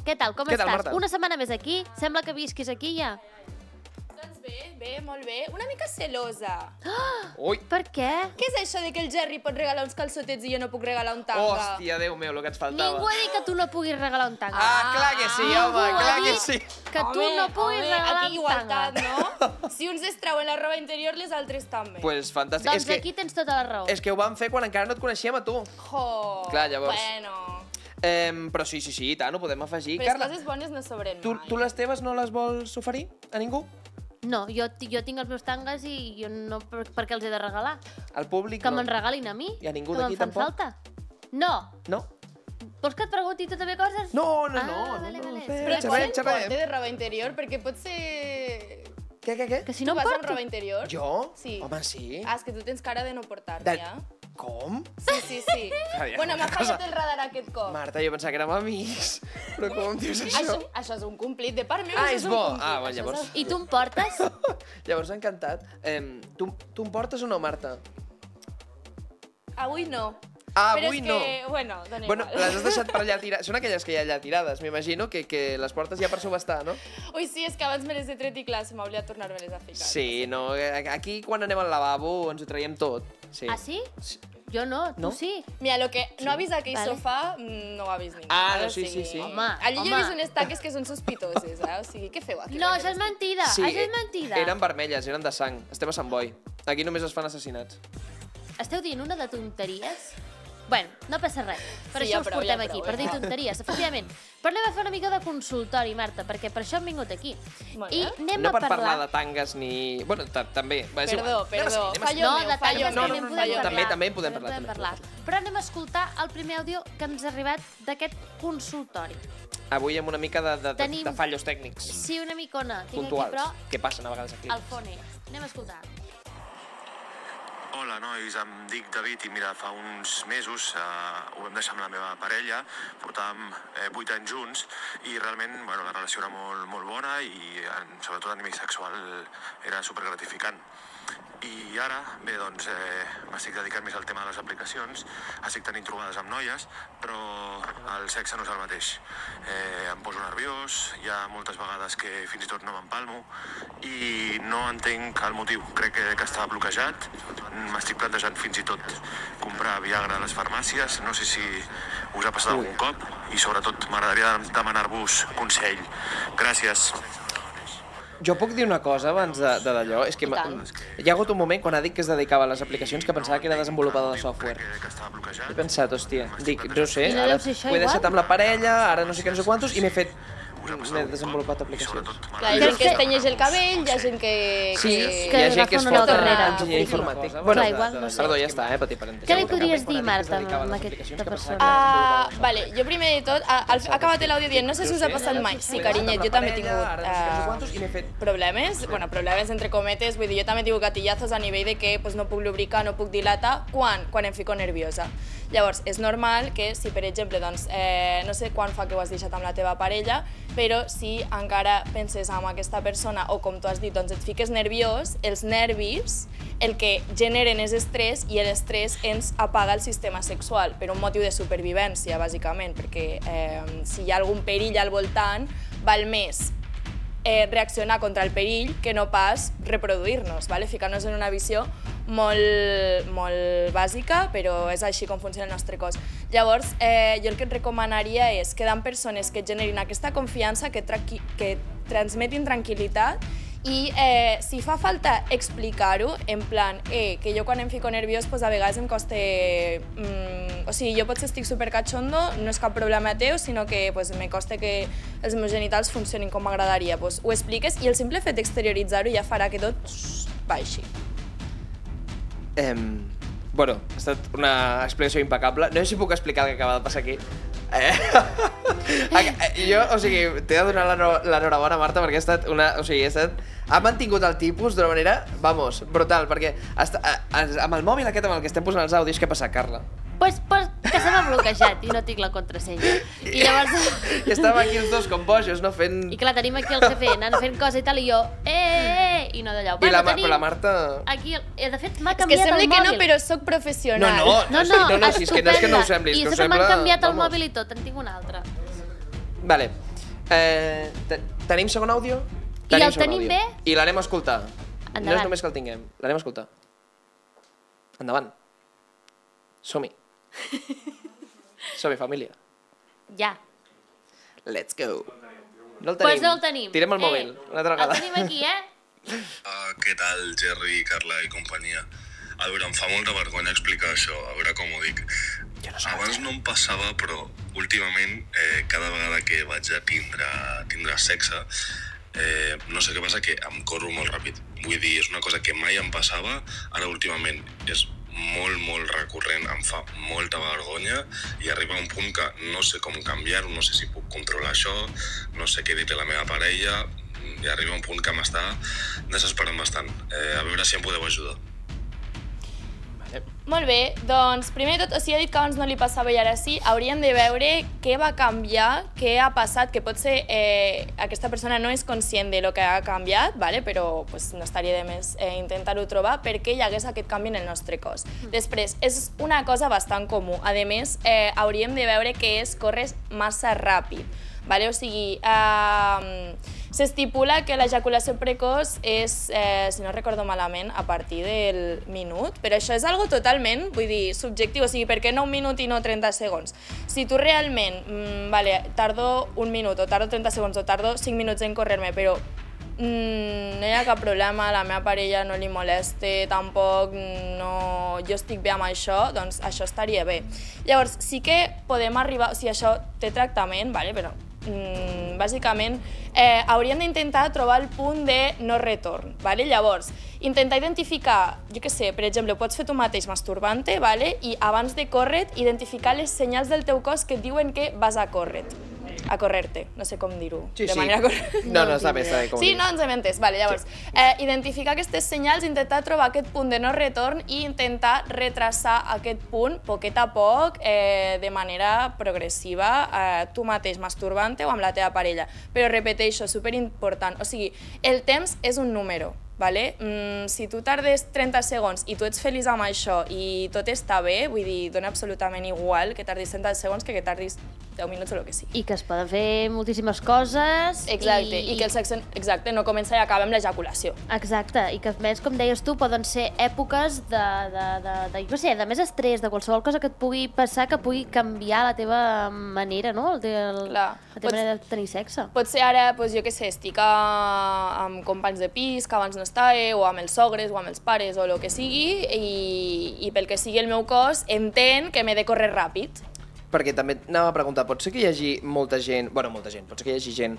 què tal, com Què tal, estàs? Marta? Una setmana més aquí, sembla que visquis aquí ja. Doncs bé, bé, molt bé. Una mica celosa. Ui. Per què? Què és això de que el Jerry pot regalar uns calçotets i jo no puc regalar un tanga? Hòstia, Déu meu, el que ens faltava. Ningú ha dit que tu no puguis regalar un tanga. Ah, clar que sí, Ningú home, ha clar que dit sí. Que tu no puguis home, regalar aquí un igualtat, tanga. no? Si uns es treuen la roba interior, les altres també. Pues fantàstic. Doncs És que, aquí tens tota la raó. és que ho vam fer quan encara no et coneixíem a tu. Jo, Clar, llavors. bueno... Eh, però sí, sí, sí, i tant, ho podem afegir. Però les Carla, coses bones no sobren tu, mai. tu les teves no les vols oferir a ningú? No, jo, jo tinc els meus tangues i jo no... Per, per què els he de regalar? Al públic Que no. me'n regalin a mi? I a ningú que d'aquí me'n fan tampoc? falta? No. No? Vols que et pregunti tu també coses? No, no, ah, no. Vale, no, vale. no, Però et xerrem, poden xerrem. porte de roba interior, perquè pot ser... Què, què, què? Que si Tu no em vas amb porto. roba interior? Jo? Sí. Home, sí. Ah, és que tu tens cara de no portar-ne, De- ja. Com? Sí, sí, sí. Aviam, Bueno, m'ha una cosa. fallat el radar aquest cop. Marta, jo pensava que érem amics. Però com em dius això? Això, això és un complit. De part meva, Ah, això és un bo. complit. Ah, bueno, Això llavors... és- I tu em portes? Llavors, encantat. Eh, tu, tu em portes o no, Marta? Avui no. Ah, Però avui és no. que, bueno, dona Bueno, igual. les has deixat per allà tirades. Són aquelles que hi ha allà tirades, m'imagino, que, que les portes ja per subestar, no? Ui, sí, és que abans me les he tret i clar, se m'hauria de tornar-me-les a ficar. Sí, no, aquí quan anem al lavabo ens ho traiem tot. Sí. Ah, sí? Jo no, tu No? sí. Mira, lo que no ha vist aquell Vale. sofà, mm, no ho ha vist ningú. Ah, no, o sí, sigui, sí, sí. Home, Allí jo home. he vist unes taques que són sospitoses, eh? O sigui, què feu aquí? No, això és mentida, Sí, això és mentida. eren vermelles, eren de sang. Estem a Sant Boi. Aquí només es fan assassinats. Esteu dient una de tonteries? Bueno, no passa res. Per Sí, això ja us prou, portem ja aquí, prou, per dir ja. tonteries, efectivament. Però anem a fer una mica de consultori, Marta, perquè per això hem vingut aquí. Molt I bé. anem No a per parlar... parlar de tangues ni... Bueno, ta- també. Va, és Perdó, igual. Anem a perdó, seguir, anem a seguir. fallo No, meu, de fallo tangues meu. també en podem parlar. També, també en podem parlar. També en també en parlar. Però anem a escoltar el primer àudio que ens ha arribat d'aquest consultori. Avui amb una mica de, de, de, Tenim- de fallos tècnics. Sí, una micona. Tinc puntuals. aquí, però, Que passen a vegades aquí. el fone. Anem a escoltar. Hola, nois, em dic David i mira, fa uns mesos eh, ho vam deixar amb la meva parella, portàvem eh, vuit anys junts i realment bueno, la relació era molt, molt bona i en, sobretot a nivell sexual era supergratificant. I ara, bé, doncs, eh, m'estic dedicant més al tema de les aplicacions, estic tenint trobades amb noies, però el sexe no és el mateix. Eh, em poso nerviós, hi ha moltes vegades que fins i tot no m'empalmo i no entenc el motiu. Crec que, que està bloquejat, m'estic plantejant fins i tot comprar Viagra a les farmàcies, no sé si us ha passat algun cop i sobretot m'agradaria demanar-vos consell. Gràcies. Jo puc dir una cosa abans de de d'allò? És que m'ha- hi ha hagut un moment quan ha dit que es dedicava a les aplicacions que pensava que era desenvolupador de software. He pensat, hòstia, dic, no sé, I no ara deu ser això ho he deixat igual? amb la parella, ara no sé què, no sé quantos, i m'he fet... M'he desenvolupat aplicacions. Clar, hi ha gent que es tenyeix el cabell, hi ha gent que... Sí, que... hi ha gent que es agafa una fot carrera. a enginyer informàtic. Clar, Bueno, igual no sé. perdó, ja està, eh, petit parèntesi. Què li podries dir, Marta, amb aquesta persona? Ah, vale, jo primer de tot, ha, ha acabat l'àudio dient, no sé si us ha passat mai. Sí, carinyet, jo també he tingut eh, problemes, bueno, problemes entre cometes, vull dir, jo també he tingut gatillazos a nivell de que pues, no puc lubricar, no puc dilatar, quan? Quan em fico nerviosa. Llavors, és normal que si, per exemple, doncs, eh, no sé quan fa que ho has deixat amb la teva parella, però si encara penses en aquesta persona o, com tu has dit, doncs et fiques nerviós, els nervis el que generen és estrès i l'estrès ens apaga el sistema sexual per un motiu de supervivència, bàsicament, perquè eh, si hi ha algun perill al voltant, val més eh, reaccionar contra el perill que no pas reproduir-nos, ¿vale? Ficar-nos en una visió molt, molt bàsica, però és així com funciona el nostre cos. Llavors, eh, jo el que et recomanaria és quedar amb persones que generin aquesta confiança, que, que transmetin tranquil·litat i eh, si fa falta explicar-ho, en plan, eh, que jo quan em fico nerviós pues, a vegades em costa... Mm, o sigui, jo potser estic supercachondo, no és cap problema teu, sinó que pues, me costa que els meus genitals funcionin com m'agradaria. Pues, ho expliques i el simple fet d'exterioritzar-ho ja farà que tot baixi. Eh, bueno, ha estat una explicació impecable. No sé si puc explicar el que acaba de passar aquí. Eh, jo, o sigui, t'he de donar l'enhorabona, Marta, perquè ha estat una... O sigui, ha estat... Ha mantingut el tipus d'una manera, vamos, brutal, perquè està, amb el mòbil aquest amb el que estem posant els àudios, què passa, Carla? Pues, pues que se m'ha bloquejat i no tinc la contrasenya. I llavors... I estàvem aquí els dos com bojos, no? Fent... I clar, tenim aquí el jefe anant fent cosa i tal, i jo, eh, eh, eh, i no d'allò. I la, tenim... la Marta... Aquí, de fet, m'ha canviat el mòbil. És que sembla que no, però sóc professional. No, no, no, no, no, no, si és que no és que no ho sembli, I és que ho això que m'han sembla... canviat el mòbil i tot, en tinc un altre. Vale. Tenim segon àudio? I el tenim bé? I l'anem a escoltar. Endavant. No és només que el tinguem, l'anem a escoltar. Endavant. Som-hi. Som-hi, família. Ja. Let's go. No el Pues tenim. no el tenim. Tirem el mòbil, Eh, una altra vegada. El tenim aquí, eh? Uh, què tal, Jerry, Carla i companyia? A veure, em fa molta vergonya explicar això, a veure com ho dic. Abans no em passava, però últimament, eh, cada vegada que vaig a tindre, tindre sexe, eh, no sé què passa, que em corro molt ràpid. Vull dir, és una cosa que mai em passava, ara últimament és molt, molt recurrent, em fa molta vergonya i arriba un punt que no sé com canviar-ho, no sé si puc controlar això, no sé què dir-li a la meva parella, i arriba un punt que m'està desesperant bastant. Eh, a veure si em podeu ajudar. Molt bé, doncs primer de tot, o sigui, ha dit que abans no li passava i ara sí, hauríem de veure què va canviar, què ha passat, que potser eh, aquesta persona no és conscient de lo que ha canviat, vale? Però pues, no estaria de més eh, intentar-ho trobar perquè hi hagués aquest canvi en el nostre cos. Després, és una cosa bastant comú. A més, eh, hauríem de veure què és córrer massa ràpid. Vale? O sigui, eh, s'estipula que l'ejaculació precoç és, eh, si no recordo malament, a partir del minut, però això és algo totalment, vull dir, subjectiu, o sigui, per què no un minut i no trenta segons? Si tu realment, mm, vale, tardo un minut, o tardo trenta segons, o tardo cinc minuts en correr-me, però mm, no hi ha cap problema, la meva parella no li moleste, tampoc, no, jo estic bé amb això, doncs això estaria bé. Llavors, sí que podem arribar, o sigui, això té tractament, vale, però Mm, bàsicament, eh, hauríem d'intentar trobar el punt de no retorn. Vale? Llavors, intentar identificar, jo què sé, per exemple, ho pots fer tu mateix masturbant-te, vale? I abans de córrer, identificar les senyals del teu cos que et diuen que vas a córrer. A córrer-te, no sé com dir-ho. Sí, de sí. manera correcta. No, no, està bé, està bé com Sí, dir. no ens hem entès. Vale, llavors, eh, identificar aquestes senyals, intentar trobar aquest punt de no retorn i intentar retrasar aquest punt poquet a poc, eh, de manera progressiva, eh, tu mateix masturbant-te o amb la teva parella. Però repeteixo, superimportant, o sigui, el temps és un número. Vale? Mm, si tu tardes trenta segons i tu ets feliç amb això i tot està bé, vull dir, dona absolutament igual que tardis trenta segons que que tardis deu minuts o el que sigui. I que es poden fer moltíssimes coses. Exacte, i, i que el sexe exacte, no comença i acaba amb l'ejaculació. Exacte, i que a més, com deies tu, poden ser èpoques de, de, de, de, no sé, de més estrès, de qualsevol cosa que et pugui passar, que pugui canviar la teva manera, no? El, el, Clar. la teva Pots, manera de tenir sexe. Potser ara, doncs, jo què sé, estic a, amb companys de pis que abans no estava, o amb els sogres, o amb els pares, o el que sigui, i, i pel que sigui el meu cos, entén que m'he de córrer ràpid. Perquè també anava a preguntar, pot ser que hi hagi molta gent, bueno, molta gent, pot ser que hi hagi gent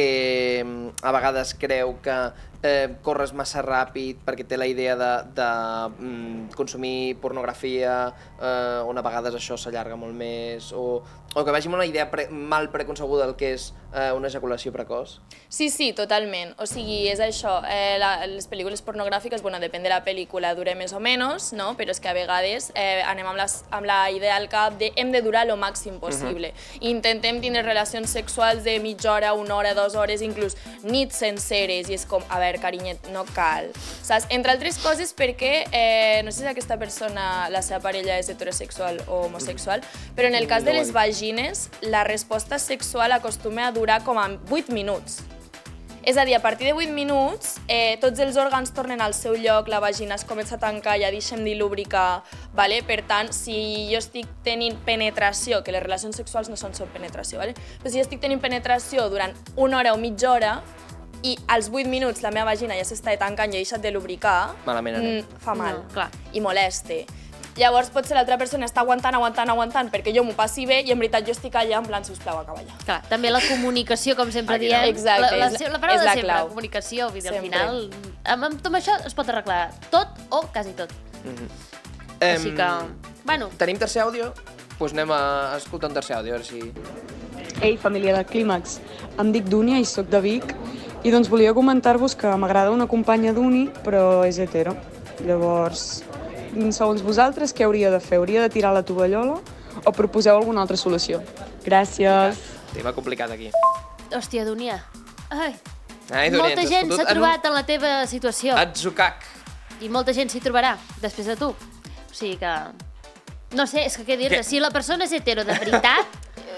que a vegades creu que eh, corres massa ràpid perquè té la idea de, de mm, consumir pornografia, eh, on a vegades això s'allarga molt més, o, o que vagi amb una idea pre mal preconcebuda del que és eh, una ejaculació precoç? Sí, sí, totalment. O sigui, és això. Eh, la, les pel·lícules pornogràfiques, bueno, depèn de la pel·lícula, dure més o menys, no? Però és que a vegades eh, anem amb, les, amb la idea al cap de hem de durar lo màxim possible. Uh-huh. Intentem tindre relacions sexuals de mitja hora, una hora, dues hores, inclús nits senceres, i és com, a veure, carinyet, no cal. Saps? Entre altres coses perquè, eh, no sé si aquesta persona, la seva parella és heterosexual o homosexual, però en el cas de les vagines, la resposta sexual acostuma a durar com a vuit minuts. És a dir, a partir de vuit minuts, eh, tots els òrgans tornen al seu lloc, la vagina es comença a tancar, ja deixem de lubricar, vale? Per tant, si jo estic tenint penetració, que les relacions sexuals no són sobre penetració, vale? Però si jo estic tenint penetració durant una hora o mitja hora, i als vuit minuts la meva vagina ja s'està tancant i ha deixat de lubricar, malament anem. mm, fa mal, No, clar. i moleste. Llavors potser l'altra persona està aguantant, aguantant, aguantant perquè jo m'ho passi bé i en veritat jo estic allà en plan, sisplau, acaba allà. Clar, també la comunicació, com sempre Aquí, diem, exacte, la, la, és la- la paraula és de la sempre, clau. la comunicació, vull dir, al Sempre. final, amb, amb tot això es pot arreglar tot o quasi tot. Mm-hmm. Així que, bueno. Tenim tercer àudio? Doncs pues anem a escoltar un tercer àudio, a veure si... Ei, família de Clímax, em dic Dúnia i sóc de Vic, i doncs volia comentar-vos que m'agrada una companya d'uni, però és hetero. Llavors, segons vosaltres, què hauria de fer? Hauria de tirar la tovallola o proposeu alguna altra solució? Gràcies. Tema complicat aquí. Hòstia, Dúnia. Ai, Ai, Dúnia, molta ens has gent fotut s'ha en un trobat en la teva situació. atzucac. I molta gent s'hi trobarà, després de tu. O sigui que... No sé, és que què dir-te, Què? si la persona és hetero de veritat,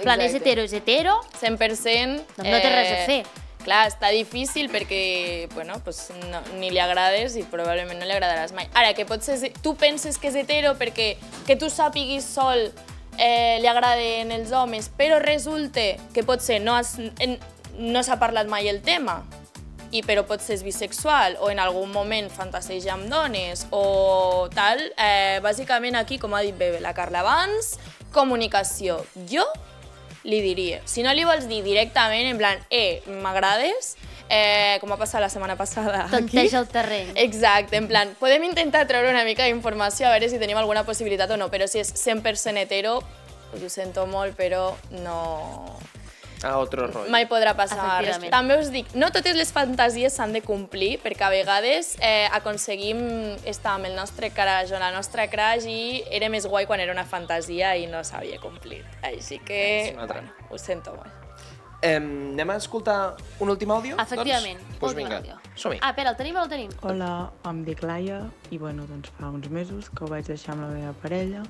En plan, és hetero, és hetero... cent per cent... Doncs no té res a fer. Clar, està difícil perquè, bueno, pues no, ni li agrades i probablement no li agradaràs mai. Ara, que potser tu penses que és hetero perquè que tu sàpiguis sol eh, li agraden els homes, però resulta que potser no, has, en, no s'ha parlat mai el tema, i però potser és bisexual o en algun moment fantaseja amb dones o tal, eh, bàsicament aquí, com ha dit bé la Carla abans, comunicació. Jo li diria. Si no li vols dir directament, en plan, eh, m'agrades, eh, com va passar la setmana passada aquí. Tanteja el terreny. Exacte, en plan, podem intentar treure una mica d'informació a veure si tenim alguna possibilitat o no, però si és cent per cent hetero, pues ho sento molt, però no... A otro rotllo. Mai podrà passar res. També us dic, no totes les fantasies s'han de complir, perquè a vegades eh, aconseguim estar amb el nostre crush o la nostra crush i era més guai quan era una fantasia i no s'havia complit. Així que, bueno, ho sento molt. Eh, anem a escoltar un últim àudio? Efectivament, doncs? Pues últim vinga, àudio. som-hi. Ah, espera, el tenim o el tenim? Hola, em dic Laia i bueno, doncs fa uns mesos que ho vaig deixar amb la meva parella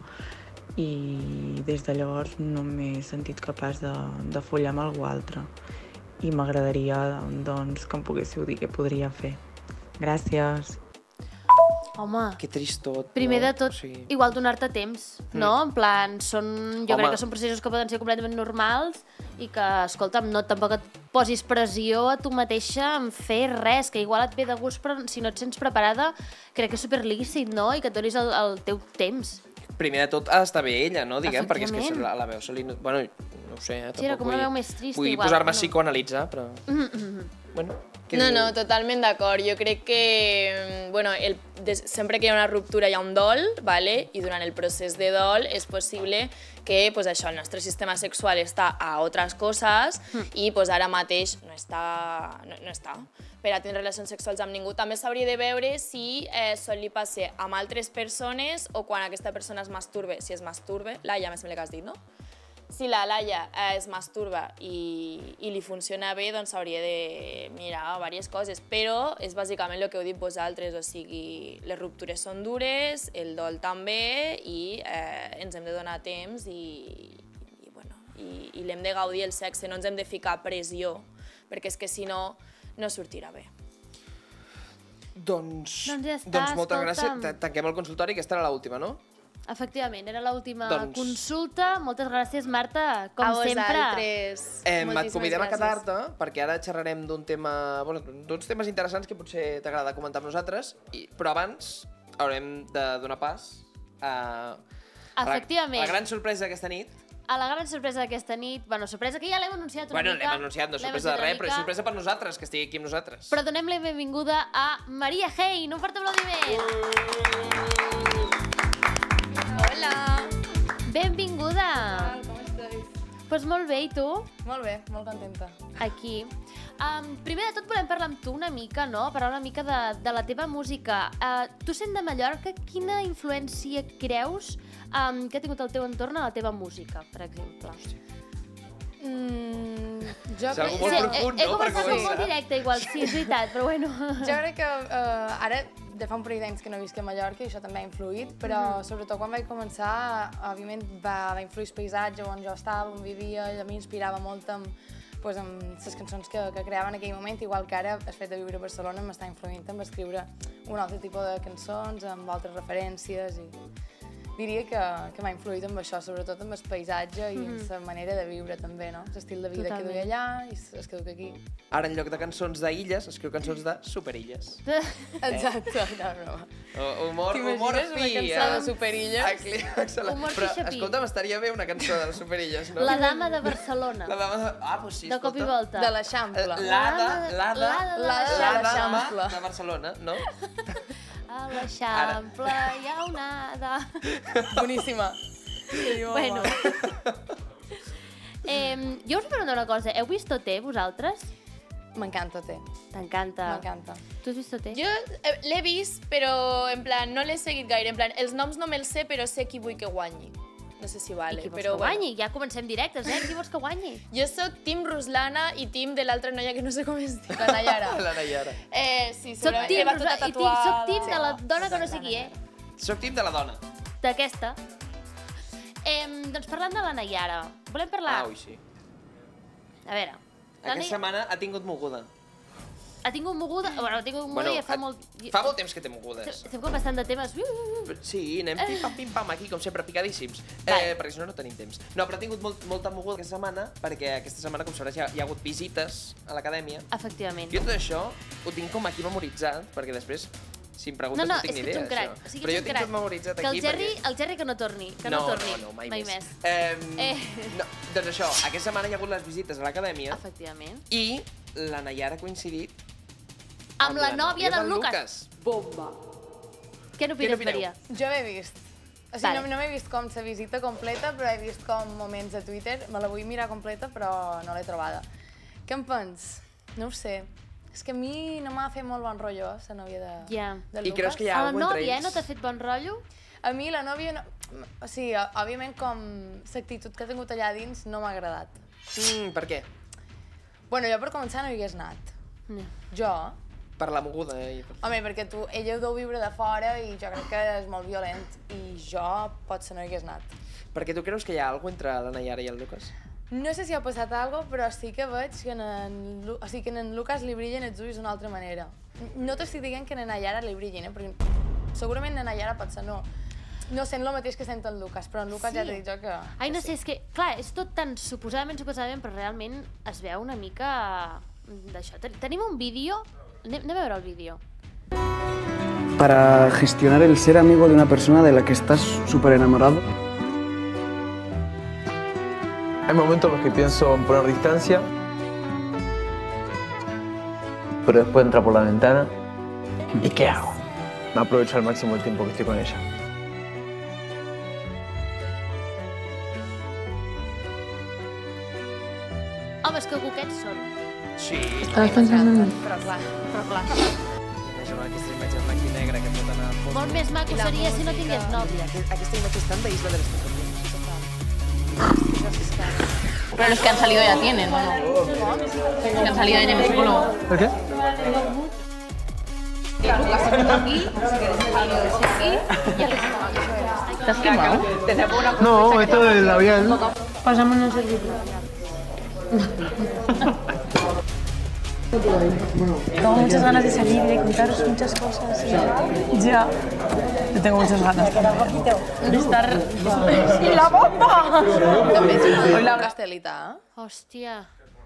i des de llavors no m'he sentit capaç de, de follar amb algú altre i m'agradaria doncs, que em poguéssiu dir què podria fer. Gràcies. Home, que trist tot. primer no? de tot, O sigui... igual donar-te temps, no? Mm. En plan, són, jo Home. crec que són processos que poden ser completament normals i que, escolta'm, no tampoc et posis pressió a tu mateixa en fer res, que igual et ve de gust, però si no et sents preparada, crec que és superlícit, no? I que et donis el, el teu temps. Primer de tot ha d'estar bé ella, no? Diguem, perquè és que Efectivament. la, la veu se li... Bueno, no ho sé, eh? Sí, era com vull, una veu més trista, vull igual, posar-me a no? psicoanalitzar, però... Mm -hmm. Bueno, què No, diu? no, totalment d'acord. Jo crec que, bueno, el, des, sempre que hi ha una ruptura hi ha un dol, vale? I durant el procés de dol és possible que pues, això, el nostre sistema sexual està a altres coses mm. i pues, ara mateix no està, no, no està per a tenir relacions sexuals amb ningú. També s'hauria de veure si eh, sol li passa amb altres persones o quan aquesta persona es masturbe, si es masturbe, Laia, me sembla que has dit, no? Si la Laia eh, es masturba i, i li funciona bé, doncs s'hauria de mirar diverses coses, però és bàsicament el que heu dit vosaltres, o sigui, les ruptures són dures, el dol també, i eh, ens hem de donar temps i, i, bueno, i, i l'hem de gaudir el sexe, no ens hem de ficar pressió, perquè és que si no, no sortirà bé. Doncs, Doncs ja està, doncs moltes escolta'm. gràcies. Tanquem el consultori, aquesta era l'última, no? Efectivament, era l'última Doncs- consulta. Moltes gràcies, Marta, com A sempre. vosaltres. Eh, et Moltíssimes convidem a gràcies. quedar-te, perquè ara xerrarem d'un tema, bueno, d'uns temes interessants que potser t'agrada comentar amb nosaltres, i, però abans haurem de donar pas a, a, la, a Efectivament. la gran sorpresa d'aquesta nit. A la gran sorpresa d'aquesta nit, bueno, sorpresa que ja l'hem anunciat una Bueno, mica. l'hem anunciat, no és l'hem sorpresa de anunciat res, una però és mica, sorpresa per nosaltres, que estigui aquí amb nosaltres. Però donem la benvinguda a Maria Hein. Un fort aplaudiment. Hola. Benvinguda. Com esteu? Pues molt bé, i tu? Molt bé, molt contenta. Aquí. Um, primer de tot volem parlar amb tu una mica, no? Parlar una mica de, de la teva música. Uh, tu sent de Mallorca, quina influència creus um, que ha tingut el teu entorn a la teva música, per exemple? Mm, jo És algo crec molt que... profund, He no? Per començat com començar. molt directe, igual, sí, és veritat, però bueno. Jo crec que uh, ara, de fa un parell d'anys que no visc a Mallorca i això també ha influït, però Mhm. sobretot quan vaig començar, òbviament va, va influir el paisatge on jo estava, on vivia, i a mi inspirava molt amb, pues, amb les cançons que, que creava en aquell moment, igual que ara el fet de viure a Barcelona m'està influint amb escriure un altre tipus de cançons, amb altres referències, i diria que, que m'ha influït amb això, sobretot amb el paisatge i Mhm. la manera de viure també, no? L'estil de vida que Totalment. duia allà i el que duc aquí. Ara, en lloc de cançons d'illes, escriu cançons de superilles. Exacte, no, broma. O, humor, T'imagines humor una fi. cançó eh? de superilles? Ah, clar, excel·lent. Humor Però, pixapí. escolta'm, estaria bé una cançó de les superilles, no? La dama de Barcelona. La dama de... Ah, doncs sí, De cop i escolta. volta. De l'Eixample. L'Ada, L'Ada- l'Ada, l'Ada de l'Ada de la dama l'Eixample. de Barcelona, no? A l'Eixample hi ha una ada. Boníssima. Sí, home. Bueno. eh, jo us pregunto una cosa. Heu vist O T, vosaltres? M'encanta O T. T'encanta. M'encanta. Tu has vist O T? Jo eh, l'he vist, però en plan, no l'he seguit gaire. En plan, els noms no me'ls sé, però sé qui vull que guanyi. No sé si vale, I qui vols però que guanyi? Ja comencem directes, eh? Qui vols que guanyi? Jo soc Team Ruslana i Team de l'altra noia que no sé com es diu, la Nayara. La Nayara. Eh, sí, Soc segurament. team, que va tota Rosa- i tinc, tatuada. soc team de la dona que no sé qui, eh? Soc team de la dona. D'aquesta. Eh, doncs parlant de la Nayara, volem parlar... Ah, ui, sí. A veure... Aquesta setmana ha tingut moguda. Ha tingut moguda... Bueno, ha tingut moguda i ja fa molt... Fa molt temps que té mogudes. Estem com bastant de temes... Sí, anem pim-pam, pim-pam aquí, com sempre, picadíssims. Eh, perquè si no, no tenim temps. No, però ha tingut molt, molta moguda aquesta setmana, perquè aquesta setmana, com sabràs, hi ha, hi ha hagut visites a l'acadèmia. Efectivament. Jo tot això ho tinc com aquí memoritzat, perquè després, si em preguntes, no, no, no tinc ni és idea. que ets un crac. O sigui, però ets jo un tinc crac. tot memoritzat que aquí. el Jerry, perquè... el Jerry que no torni, que no, no torni. No, no, mai, mai més. més. Eh, Eh. No, doncs això, aquesta setmana hi ha hagut les visites a l'acadèmia. Efectivament. I la Nayara ha coincidit Amb la nòvia del Lucas. Bomba. Què n'opines, Maria? Jo l'he vist. O sigui, Vale. no, no m'he vist com la visita completa, però he vist com moments a Twitter. Me la vull mirar completa, però no l'he trobada. Què em pens? No ho sé. És que a mi no m'ha fet molt bon rotllo, la nòvia de, Ja. del I Lucas. creus que hi ha A la alguna entre nòvia, eh? ells? No t'ha fet bon rotllo? A mi la nòvia, no... o sigui, òbviament com l'actitud que ha tingut allà dins no m'ha agradat. Mm, per què? Bueno, jo per començar no hi hagués anat. No. Jo? Per la moguda, eh? Home, perquè tu, ella ho deu viure de fora i jo crec que és molt violent i jo potser no hi hagués anat. Perquè tu creus que hi ha alguna cosa entre la Nayara i el Lucas? No sé si ha passat alguna cosa, però sí que veig que en, en, Lu- o sigui, que en Lucas li brillen els ulls d'una altra manera. No t'estic dient que a na Nayara li brillin, eh? Perquè segurament na Nayara potser no. No sent el mateix que sent en Lucas, però en Lucas Sí. ja t'he dit jo que... Ai, no sé, és que, clar, és tot tan suposadament, suposadament, però realment es veu una mica d'això. Ten- Tenim un vídeo, anem, anem a veure el vídeo. Para gestionar el ser amigo de una persona de la que estás súper enamorado. Hay momentos en los que pienso en poner distancia, pero después entra por la ventana. ¿Y qué hago? Aprovecho al máximo el tiempo que estoy con ella. Home, és que coquets són. Sí. Estaves pensant en mi? Però clar, però clar. Imagina aquesta imatge en blanc i negre que pot anar... Molt més maco seria si no tingués nòvia. Aquesta imatge és tan d'Isla de les Tentaciones. Pero los que han salido ya tienen, ¿no? Los que han salido ya tienen psicólogo. ¿Por qué? Lucas se puso aquí, si quieres me salgo de aquí y el ¿Te has quemado? No, esto del labial. Pásame una servilleta. Tengo muchas ganas de salir y de contaros muchas cosas. Ya. Yo tengo muchas ganas también. De estar... ¡Y la bomba! Hoy la Castelita, eh? Hòstia.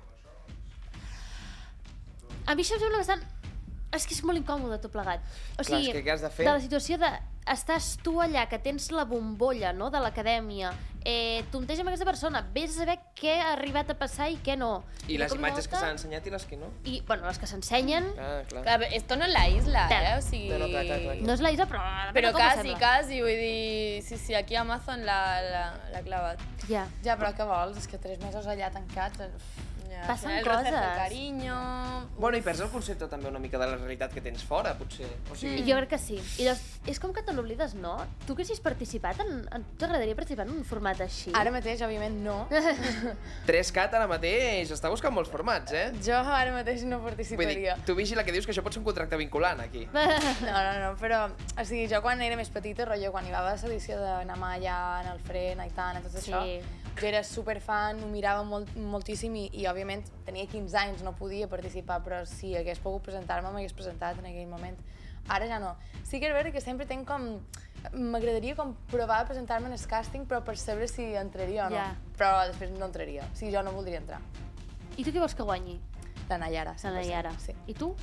A mi això em sembla bastant... És que és molt incòmode tot plegat. O Clar, sigui, és que què has de fer? de la situació de... Estàs tu allà, que tens la bombolla, no?, de l'acadèmia, eh, tonteja amb aquesta persona, vés a saber què ha arribat a passar i què no. I les com imatges que nota- s'han ensenyat i les que no? I, bueno, les que s'ensenyen... Ah, clar. Claro, esto no es la isla, Tal. ¿eh? O sigui... No, no, clar, clar, clar. No és la Isla, però... Però com ho quasi, sembla? quasi, vull dir... Sí, sí, aquí Amazon l'ha clavat. Ja. Ja, però què vols? És que tres mesos allà tancats... Ja, Passen el roce coses. del cariño... Bueno, i perds el concepte també una mica de la realitat que tens fora, potser. O sigui... Jo crec que sí. I llavors, és com que te n'oblides, no? Tu que hagis participat en... en t'agradaria participar en un format així? Ara mateix, òbviament, no. tres cat ara mateix està buscant molts formats, eh? Jo ara mateix no Vull dir, participaria. tu vigila que dius que això pot ser un contracte vinculant, aquí. No, no, no, però, o sigui, jo quan era més petita, rotllo, quan hi va haver l'edició d'Anna Maya, en el Fren, Aitana, tot Sí. això, jo era superfan, ho mirava molt, moltíssim i, i, òbviament, tenia quinze anys, no podia participar, però si hagués pogut presentar-me, m'hagués presentat en aquell moment. Ara ja no. Sí que és veritat que sempre tenc com... M'agradaria com provar a presentar-me en el càsting, però per saber si entraria o no. Ja. Però després no entraria. O sigui, jo no voldria entrar. I tu què vols que guanyi? La Nayara. La Nayara. Sí. I tu?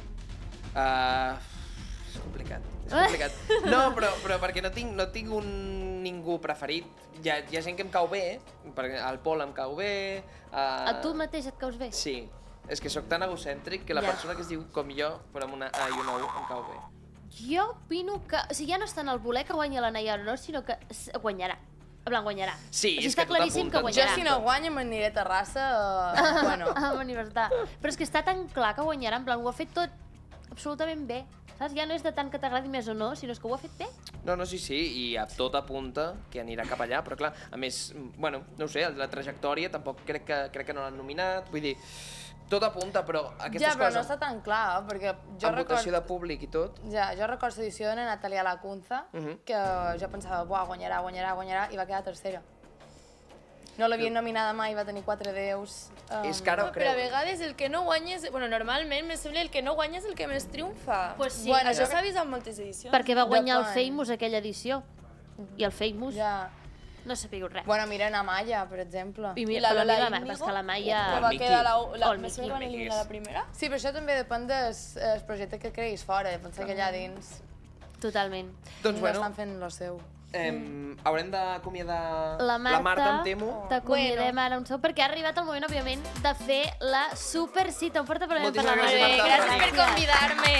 Uh, és complicat, és complicat. No, però, però perquè no tinc, no tinc un ningú preferit. Hi ha, hi ha gent que em cau bé, perquè el Pol em cau bé... Uh... A tu mateix et caus bé? Sí. És que sóc tan egocèntric que la Ja. persona que es diu com jo, però amb una A i una U, em cau bé. Jo opino que... O sigui, ja no està en el voler que guanyi la Nayara, no, sinó que s- guanyarà. En plan, guanyarà. Sí, o sigui, és està que tot claríssim que apunta- guanyarà. Jo, si no guanya, m'aniré a Terrassa, uh, bueno... A manifestar. Però és que està tan clar que guanyarà, en plan, ho ha fet tot absolutament bé. Saps? Ja no és de tant que t'agradi més o no, sinó és que ho ha fet bé. No, no, sí, sí, i a tot apunta que anirà cap allà, però clar, a més, bueno, no ho sé, la trajectòria tampoc crec que, crec que no l'han nominat, vull dir, tot apunta, però aquestes Ja, però coses... no està tan clar, eh? perquè jo amb record... votació de públic i tot... Ja, jo recordo l'edició de Natalia Lacunza, Mhm. que jo pensava, buah, guanyarà, guanyarà, guanyarà, i va quedar tercera. no l'havien nominada mai, va tenir quatre déus. Um... És cara o Però a vegades el que no guanya és... Bueno, normalment me sembla el que no guanya és el que més triomfa. Pues sí. Bueno, això s'ha vist en moltes edicions. Perquè va guanyar el Depèn. Famous aquella edició. I el Famous Ja. no s'ha pigut res. Bueno, mira Amaya, per exemple. I mira, però mira, és que la Maia... Que va quedar la... la el me Miki. sembla que van eliminar la primera. Sí, però això també depèn del el projecte que creïs fora. Pensa que allà dins Totalment. Doncs no bueno. estan fent lo seu. Em, haurem d'acomiadar La Marta, la Marta, em temo. t'acomiadem bueno. ara un segon, perquè ha arribat el moment, òbviament, de fer la super cita. Un fort aplaudiment per la Marta. Gràcies, Marta. Gràcies per convidar-me.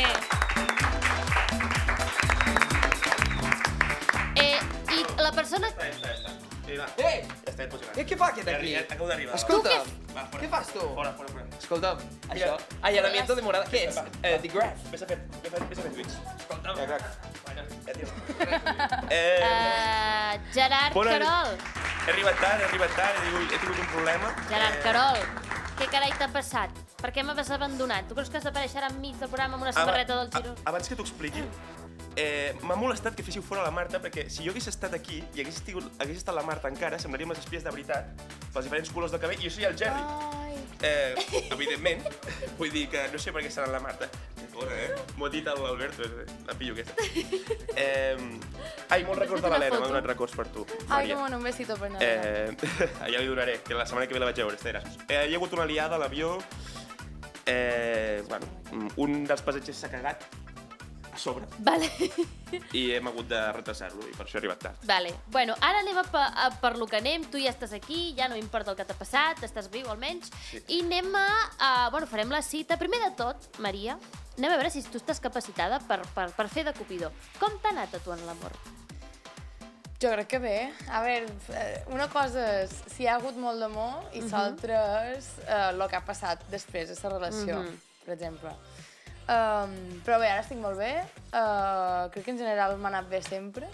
Eh, I la persona... Ja està, ja està. Sí, va. Ei! Ja està, et pots anar. Eh, què fa aquest aquí? Ja acabo d'arribar. Escolta'm, Va, fora. què fas tu? Fora, fora, fora. Escolta'm, això... Allanamiento de morada. Què és? Eh, The Graph. Vés a fer, vés a fer, vés a fer tuits. Escolta'm. Ja, crac. Ja, tio. Uh, Gerard Bona- Carol. He arribat tard, he arribat tard, he tingut, he tingut un problema. Gerard Carol, què carai t'ha passat? Per què m'has abandonat? Tu creus que has d'aparèixer ara enmig del programa amb una samarreta del Giro? A- Abans que t'ho expliqui, eh, m'ha molestat que féssiu fora la Marta, perquè si jo hagués estat aquí i hagués, estigut, hagués estat la Marta encara, semblaríem les espies de veritat, pels diferents colors de cabell, i jo soy el Jerry. Eh, evidentment, vull dir que no sé per què serà la Marta. Bona, eh? M'ho ha dit l'Alberto, eh? La pillo aquesta. Eh, ai, molts records de l'Helena, m'ha donat records per tu. Ai, Maria. que bueno, un besito per Nadal. Eh, ja li donaré, que la setmana que ve la vaig veure, està gràcies. Eh, hi ha hagut una liada a l'avió, eh, bueno, un dels passatgers s'ha cagat a sobre Vale. i hem hagut de retrasar-lo i per això he arribat tard. Vale. Bueno, ara anem a, pa, a per lo que anem. Tu ja estàs aquí, ja no importa el que t'ha passat, estàs viu almenys. Sí. I anem a, a... Bueno, farem la cita. Primer de tot, Maria, anem a veure si tu estàs capacitada per, per, per fer de Cupido. Com t'ha anat a tu en l'amor? Jo crec que bé. A veure, eh, una cosa és si hi ha hagut molt d'amor i Mhm. l'altra és el que ha passat després de la relació, Mhm. per exemple. Um, però bé, ara estic molt bé. Uh, crec que en general m'ha anat bé sempre.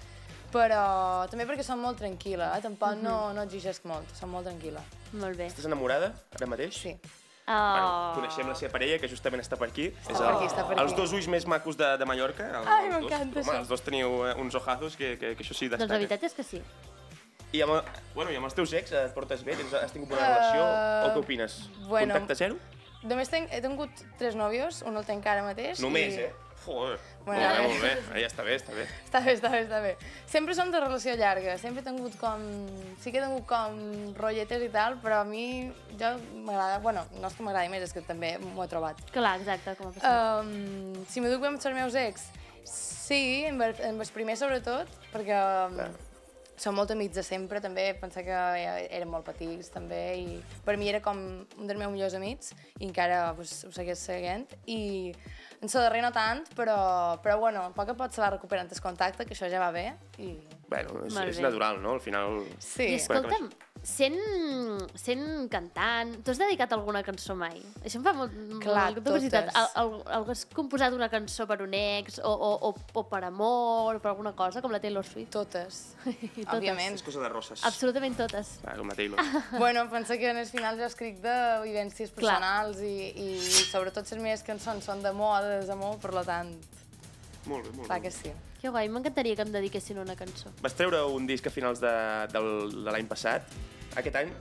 Però també perquè som molt tranquil·la, eh? Tampoc Mhm. no, no exigesc molt, som molt tranquil·la. Molt bé. Estàs enamorada ara mateix? Sí. Oh. Bueno, coneixem la seva parella, que justament està per aquí. Està per aquí, està per Els aquí. dos ulls més macos de, de Mallorca. Els, Ai, els dos. m'encanta Home, això. Els dos teniu eh, uns ojazos que, que, que això sí Doncs destaca. la veritat és que sí. I amb, el- bueno, i amb els teus ex et portes bé? Tens, has tingut una relació? Uh, O què opines? bueno, Contacte zero? Només tenc, he tingut tres nòvios, un el tenc ara mateix. Només, i... eh? Joder. Bueno, molt bé, a molt bé. Ah, ja està bé, està bé. Està bé, està bé, està bé. Sempre som de relació llarga, sempre he tingut com... Sí que he tingut com rotlletes i tal, però a mi, jo m'agrada... Bueno, no és que m'agradi més, és que també m'ho he trobat. Clar, exacte, com ha passat. Um, si m'ho duc bé amb els meus ex, sí, amb, el- amb els primers sobretot, perquè um, som molt amics de sempre, també, pensar que érem molt petits, també, i per mi era com un dels meus millors amics, i encara pues, ho segueix seguint, i en la darrera no tant, però, però bueno, a poc a poc se va recuperant el contacte, que això ja va bé, i... Bueno, és, Molt és bé. natural, no? Al final... Sí. I escolta'm, sent, sent cantant, tu has dedicat alguna cançó mai? Això em fa molt, Clar, molta curiositat. totes. Al, al, al, has composat una cançó per un ex, o, o, o, o per amor, o per alguna cosa, com la Taylor Swift? Totes, totes. òbviament. És cosa de roses. Absolutament totes. Ah, com la Taylor. Bueno, pensa que en el final jo escric de vivències personals i, i sobretot les meves cançons són d'amor, de desamor, per tant, Molt bé, molt clar bé. que sí. Que guai, m'encantaria que em dediquessin una cançó. Vas treure un disc a finals de, del, de l'any passat. Aquest any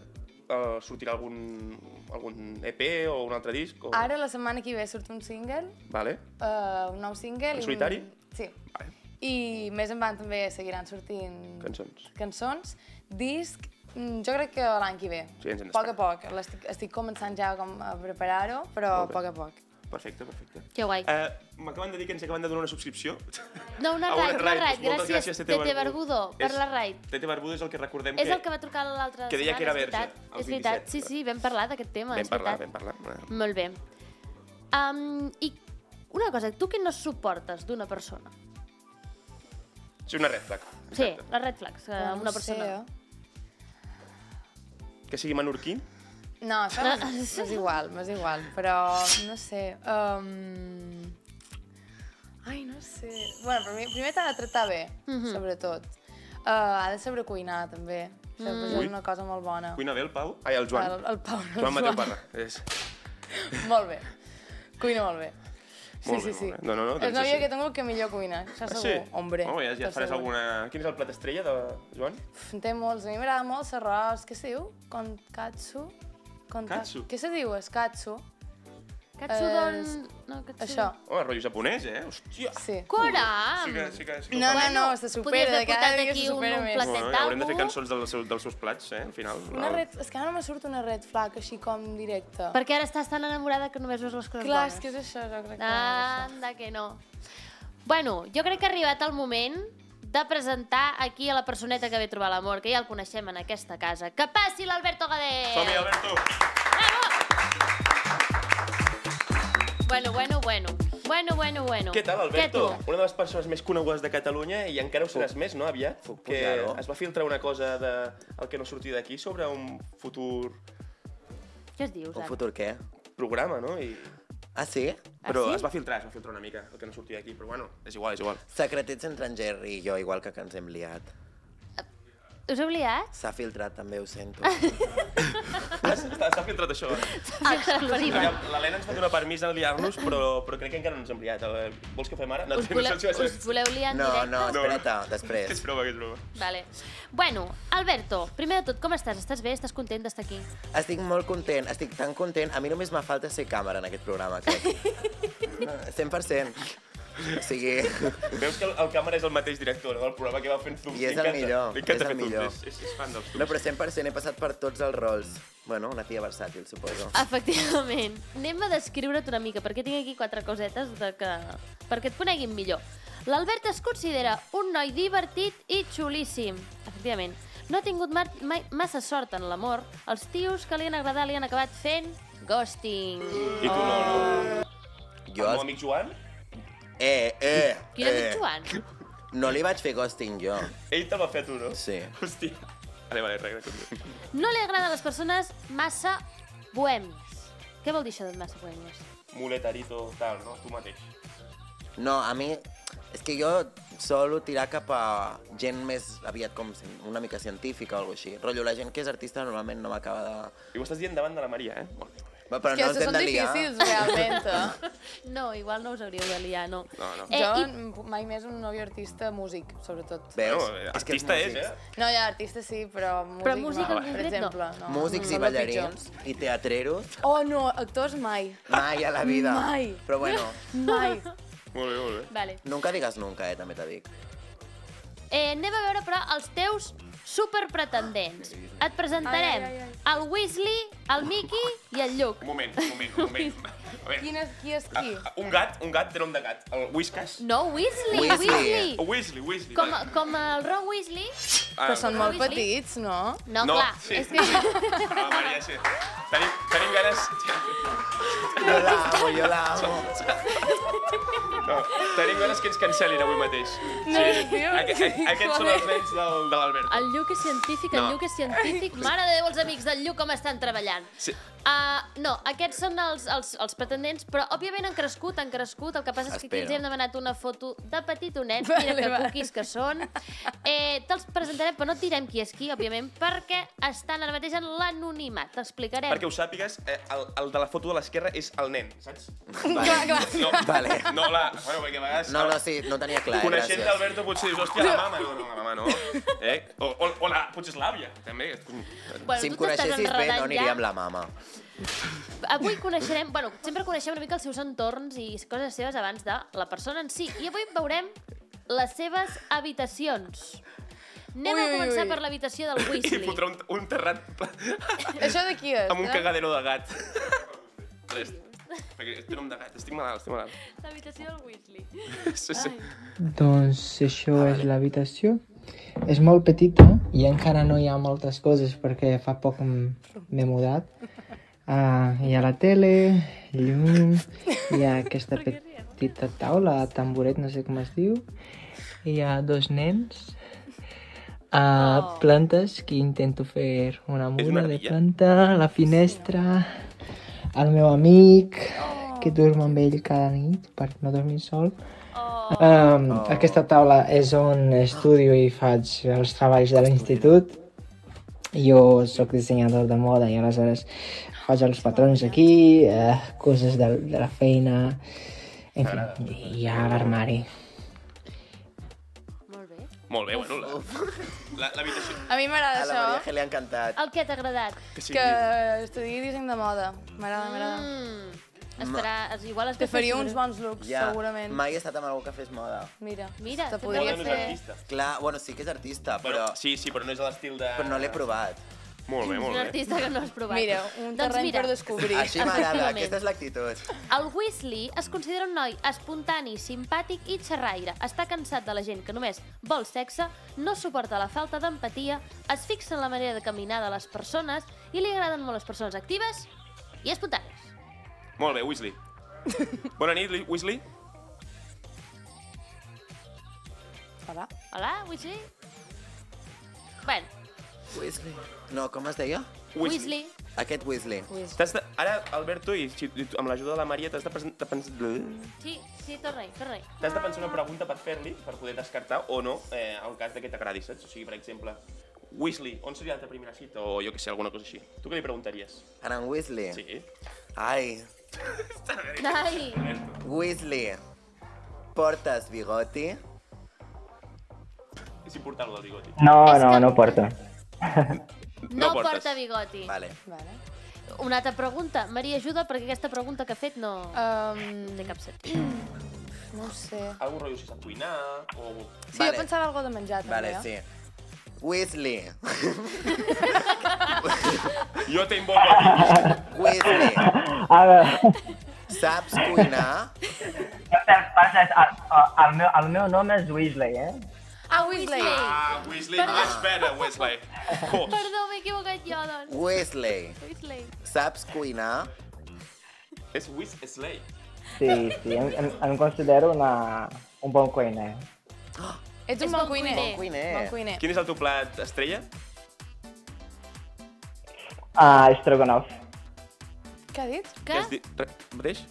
eh, sortirà algun, algun E P o un altre disc? O... Ara, la setmana que ve, surt un single, Vale. uh, un nou single. En i- solitari? Sí. Vale. I més endavant també seguiran sortint Cançons. cançons. Disc, mm, jo crec que l'any que ve. Sí, ens en Poc a poc. L'estic- Estic començant ja com a preparar-ho, però Molt bé. a poc a poc. Perfecte, perfecte. Que guai. Eh, M'acaben de dir que ens acaben de donar una subscripció. No, una A raid, una raid. raid. Doncs moltes Gràcies, Tete Tete Barbudo, per És- la raid. Tete Barbudo és el que recordem És que... el que va trucar l'altra setmana, que deia que era és veritat. verge, als És veritat, vint-i-set. sí, sí, vam parlar d'aquest tema, Vam és parlar, veritat. vam parlar. Molt bé. Um, I una cosa, tu què no suportes d'una persona? Sí, una red flag. Sí, les red flags, eh, Bueno, una no sé, persona. Que sigui menorquí? No, això No. m'és m'és igual, m'és igual, però no sé... Um... Ai, no sé... Bueno, primer, primer t'ha de tractar bé, Mhm. sobretot. Uh, ha de saber cuinar, també. Això Mm. és Ui. una cosa molt bona. Cuina bé el Pau? Ai, el Joan. El, el Pau, no, Joan el Mateu Joan. Parra. És... Molt bé. Cuina molt bé. Sí, sí, sí. No, no, no. És la noia que tengo que millor cuina, això segur. Hombre. Oh, ja, ja faràs alguna... Quin és el plat estrella de Joan? En té molts. A mi m'agrada molt l'arròs, què se diu? Konkatsu? Katsu? Què se diu? És katsu. Katsu don... No, katsu... Això. Oh, rotllo japonès, eh? Hòstia! Sí. Coram! Sí que, sí que, sí que no, no, no, està supera. Podries haver portat aquí un, un platet bueno, d'algú. haurem de fer cançons dels seus, dels seus plats, eh, al final. Una red... És que ara no me surt una red flag així com directa. Perquè ara estàs tan enamorada que només veus les coses Clar, bones. és que és això, jo crec que Anda, que no. Bueno, jo crec que ha arribat el moment de presentar aquí a la personeta que ve a trobar l'amor, que ja el coneixem en aquesta casa. Que passi l'Alberto Gadet! Som-hi, Alberto! Bueno, bueno, bueno. Bueno, bueno, bueno. Què tal, Alberto? Què tu? Una de les persones més conegudes de Catalunya i encara ho seràs més, no, aviat? Que claro. es va filtrar una cosa de el que no sortia d'aquí sobre un futur... Què es dius, Un ara? futur què? Programa, no? I... Ah, sí? Però Ah, sí? es va filtrar, es va filtrar una mica el que no sortia d'aquí, però bueno, és igual, és igual. Secretets entre en Jerry i jo, igual que que ens hem liat. Us heu liat? S'ha filtrat, també ho sento. S'ha filtrat això, eh? Exclusiva. L'Helena ens va donar permís de liar-nos, però, però crec que encara no ens hem liat. Vols que ho fem ara? No, Us voleu, us voleu liar en No, directe? no, espera't, després. Que és broma, que és broma. Vale. Bueno, Alberto, primer de tot, com estàs? Estàs bé? Estàs content d'estar aquí? Estic molt content, estic tan content. A mi només me falta ser càmera en aquest programa, crec. cent per cent. O sigui... Veus que el, el càmera és el mateix director del programa que va fent zooms. I és el millor, Li és encanta el fer zooms, millor. és, és, és fan dels zooms. No, però cent per cent he passat per tots els rols. Bueno, una tia versàtil, suposo. Efectivament. Anem a descriure't una mica, perquè tinc aquí quatre cosetes de que... perquè et coneguin millor. L'Albert es considera un noi divertit i xulíssim. Efectivament. No ha tingut mai, mai massa sort en l'amor. Els tios que li han agradat li han acabat fent ghosting. I tu no, no? Jo El meu els- amic Joan? Eh, eh, Quin amic eh. Joan? No li vaig fer ghosting jo. Ell te'l va fer a tu, no? Sí. Hòstia. Vale, vale, res, res. No li agraden les persones massa bohèmies. Què vol dir això de massa bohèmies? Muletarito, tal, no? Tu mateix. No, a mi... És que jo solo tirar cap a gent més aviat com una mica científica o alguna així. Rotllo, la gent que és artista normalment no m'acaba de... I ho estàs dient davant de la Maria, eh? Molt bé. Va, però És que no ens aquests hem són de liar. difícils, realment. eh? No, igual no us hauríeu de liar, no. No, no. Eh, Jo i- mai més un nòvio artista músic, sobretot. Veus? No, És que els artista és, músics- eh? No, ja, artista sí, però músic, Però músic no, en per concret no. exemple. No. Músics i Són els ballarins pitjors. i teatreros, Oh, no, actors mai. mai a la vida. Mai. Però bueno, Mai. Molt bé, molt bé. Vale. nunca digues nunca, eh, també t'ho dic. Eh, anem a veure, però, els teus superpretendents. Et presentarem Ai, ai, ai, el Weasley, el Mickey i el Luke. Un moment, un moment, un moment. A veure, Quin és, qui és qui? un gat, un gat té nom de gat. El Whiskas. No, Weasley, Weasley. Weasley. O Weasley, Weasley. Com, vale. com el Ron Weasley. Ah, Però són molt Weasley? petits, no? No, No, clar, sí. és que... Ah, Maria, sí. Tenim, tenim ganes... Jo l'amo, jo l'amo. No, tenim ganes que ens cancel·lin avui mateix. No, tio, Aqu aqu aquests són els nens del, de l'Albert. El Lluc és científic, el No. Lluc és científic. Mare de Déu, els amics del Lluc com estan treballant. Sí. Uh, no, aquests són els, els, els pretendents, però òbviament han crescut, han crescut. El que passa és que aquí Espera. els hem demanat una foto de petitonets, mira Vale, que vale. cuquis que són. Eh, Te'ls presentarem, però no et direm qui és qui, òbviament, perquè estan ara mateix en l'anonimat. T'explicarem. Perquè ho sàpigues, eh, el, el de la foto de l'esquerra és el nen, saps? Vale. No, Vale. no la... Bueno, perquè a vegades... No, no, sí, no tenia clar, eh, Coneixent gràcies. Alberto potser dius, hòstia, la mama. No, no, la mama no. Eh? O, o, o la, potser és l'àvia, també. Bueno, Si em tu t'estàs coneixessis bé, no enredant aniria ja. amb la mama. Avui coneixerem, bueno, sempre coneixem una mica els seus entorns i coses seves abans de la persona en si. I avui veurem les seves habitacions. Anem Ui, a ui, començar ui. per l'habitació del I Weasley. fotrà un, un terrat Això de qui és? amb un eh? cagadero de gat. Res, perquè té nom de gat, estic malalt, estic malalt. L'habitació del Weasley. Sí, sí. Doncs això és l'habitació. És molt petita i encara no hi ha moltes coses perquè fa poc m- m'he mudat. Uh, hi ha la tele, llum, hi ha aquesta petita taula, tamboret, no sé com es diu. Hi ha dos nens, uh, plantes, que intento fer una mula de planta, la finestra, el meu amic, que durmo amb ell cada nit per no dormir sol. Um, oh. Aquesta taula és on estudio i faig els treballs de l'institut. Jo sóc dissenyador de moda i aleshores faig els patrons aquí, eh, coses de, de la feina, En fi, i a l'armari. Molt bé. Molt bé, bueno, l'habitació. A mi m'agrada A la això. Maria G li ha encantat. El que t'ha agradat? Que Que estudiï disseny de moda. M'agrada, m'agrada. Mm. Estarà... Igual es Te faria uns bons looks, Ja, segurament. mai he estat amb algú que fes moda. Mira, Mira, te te podria Moda no és fer... artista. Clar, bueno, sí que és artista, però... Sí, sí, però no és l'estil de... Però no l'he provat. Molt bé, molt Un bé. artista que no has provat. Mira, un Doncs terreny mira, per descobrir. Així m'agrada, Efectivament. aquesta és l'actitud. El Weasley es considera un noi espontani, simpàtic i xerraire. Està cansat de la gent que només vol sexe, no suporta la falta d'empatia, es fixa en la manera de caminar de les persones i li agraden molt les persones actives i espontànies. Molt bé, Weasley. Bona nit, Weasley. Hola. Hola, Weasley? Bueno. Weasley. No, com es deia? Weasley. Aquest Weasley. T'has de... Ara, Alberto, i si- amb l'ajuda de la Maria, t'has de, presen- de pensar... Sí, sí, torna-hi, torna-hi. T'has de pensar una pregunta per fer-li, per poder descartar o no, eh, en cas de que t'agradi, saps? O sigui, per exemple, Weasley, on seria la teva primera cita? O jo què sé, alguna cosa així. Tu què li preguntaries? En en Weasley? Sí. Ai. Ai. Weasley, portes bigoti? És important, el del bigoti. No, no, no porta. No, porta bigoti. Vale. Vale. Una altra pregunta. Maria, ajuda, perquè aquesta pregunta que ha fet no Um, té cap sentit. no ho sé. Algun rotllo si sap cuinar, o... Sí, Vale. jo pensava algo de menjar, també. Vale, eh? sí. Weasley. Jo te invoco aquí. Weasley, A veure, saps cuinar? passa, el, el, meu, el meu nom és Weasley, eh? Ah, Weasley! Ah, Weasley, much better, Weasley. Oh. Perdó, m'he equivocat jo, doncs. Weasley, Weasley. saps cuinar? És Weasley. Sí, sí, em, em, em considero una, un bon cuiner. Ets un És bon bon cuiner. cuiner. Cuiner. Bon cuiner. Quin és el teu plat estrella? Ah, Strogonoff. Què ha dit? Què? Has dit... Re... Mateix?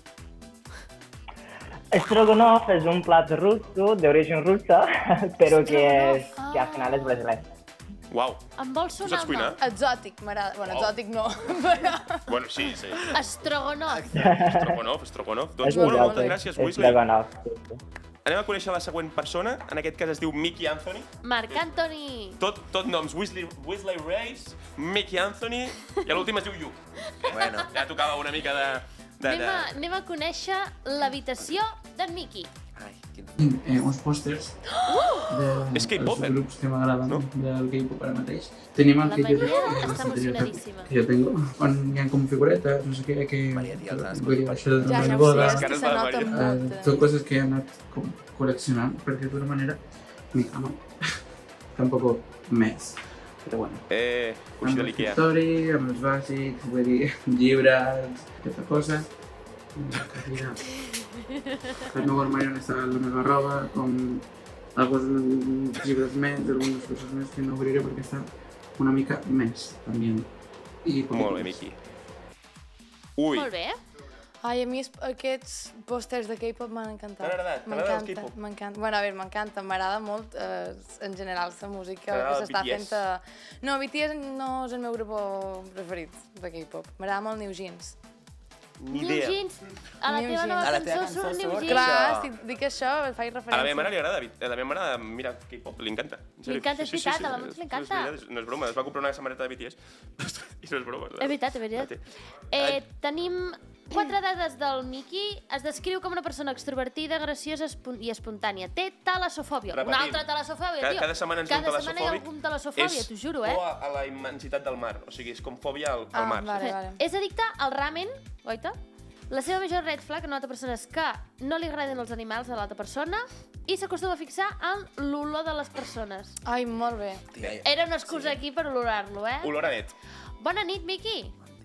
Strogonoff és un plat russo, d'origen russa, però que, és, que al final és brasiler. Uau. Em vols Tu sonar saps el cuinar? nom? Exòtic, m'agrada. Bueno, Oh. exòtic no. Però... Bueno, sí, sí. Strogonoff. Strogonoff, Strogonoff. Doncs És bueno, exòtic, moltes gràcies, Weasley. Strogonoff, sí, sí. Anem a conèixer la següent persona. En aquest cas es diu Mickey Anthony. Marc Anthony. Tot, tot noms, Weasley, Weasley Race, Mickey Anthony, i a l'últim es diu Yu. Bueno. Ja tocava una mica de... de, Anem de... a, anem a conèixer l'habitació d'en Mickey. Ai, quin... Eh, uns pòsters de, És K-pop, dels grups que m'agraden, no? Del K-pop ara mateix. Tenim el La que jo, Maria la està estanteria emocionadíssima. que jo tengo, on hi ha com figuretes, no sé què, que... Maria, tia, els has vull dir, això de Ja, la ja ho sé, boda, és que se nota eh, molt. tot coses que he anat com col·leccionant, perquè d'una manera, mica, no? Tampoc més, però bueno. Eh, coixí de l'Ikea. Story, amb els bàsics, vull dir, llibres, aquesta cosa. Mira, al meu armari on està la meva roba, com alguns llibres més, algunes coses més que no obriré perquè està una mica més, també. I Molt bé, Miqui. Ui. Molt bé. Ai, a mi es- aquests pòsters de K-pop m'han encantat. T'ha agradat? T'agrada el M'encanta, K-pop? m'encanta. Bueno, a veure, m'encanta, m'agrada molt eh, en general la música T'agrada que s'està B T S? fent. A... No, B T S no és el meu grup preferit de K-pop. M'agrada molt New Jeans. Ni New idea. Jeans. A la New teva Jeans. nova A la teva cançó cançó surt New surt Jeans. Clar, això. estic, dic això, faig referència. A la meva mare li agrada, a la meva mare mira K-pop, li encanta. En sèrio. Li encanta, és veritat, a la Montse li és encanta. veritat, No és broma, es va comprar una samarreta de B T S i no és broma. És veritat, és veritat. Eh, tenim quatre dades del Miqui. Es descriu com una persona extrovertida, graciosa espon- i espontània. Té talassofòbia. Una Repetim. altra talassofòbia, Cada, tio. cada setmana ens diu Cada setmana hi ha talassofòbic. algun talassofòbia, t'ho juro, eh? És por a, a la immensitat del mar, o sigui, és com fòbia al, al Ah, mar. vale, vale. És addicte al ramen, oita? La seva major red flag en una altra persona és que no li agraden els animals de l'altra persona i s'acostuma a fixar en l'olor de les persones. Ai, molt bé. Tia, Era una excusa aquí per olorar-lo, eh? Olor a net. Bona nit, Miqui.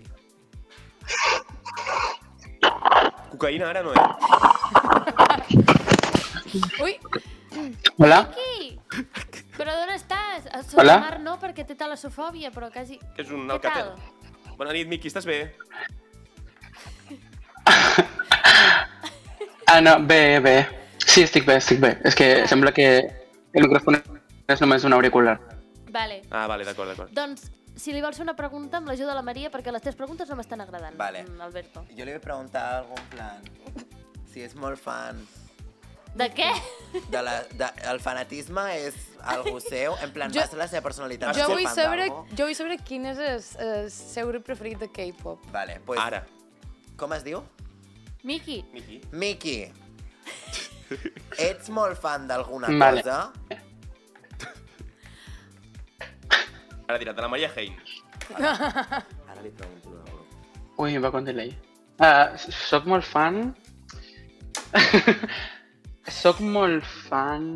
Cocaïna ara no, eh? Ui! Hola? Miqui! Però d'on estàs? A sota Hola? mar no, perquè té talassofòbia, però quasi... És un Què alcatel. tal? Bona nit, Miqui, estàs bé? Ah, no, bé, bé. Sí, estic bé, estic bé. És que sembla que el micròfon és només un auricular. Vale. Ah, vale, d'acord, d'acord. Doncs, si li vols fer una pregunta, amb l'ajuda de la Maria, perquè les teves preguntes no m'estan agradant, Vale. mm, Alberto. Jo li vull preguntar algun plan. Sí, és molt fan. De què? De la, de, el fanatisme és algú seu, en plan, Jo- va ser la seva personalitat. Jo ser vull fan saber, d'algú. jo vull saber quin és el, el seu grup preferit de K-pop. Vale, pues... Ara. Com es diu? Miki. Miki. Miki. Ets molt fan d'alguna Vale. cosa? Ara dirà, de la Maria Haynes. Ara li pregunto una cosa. Ui, va con delay. Uh, soc molt fan... soc molt fan...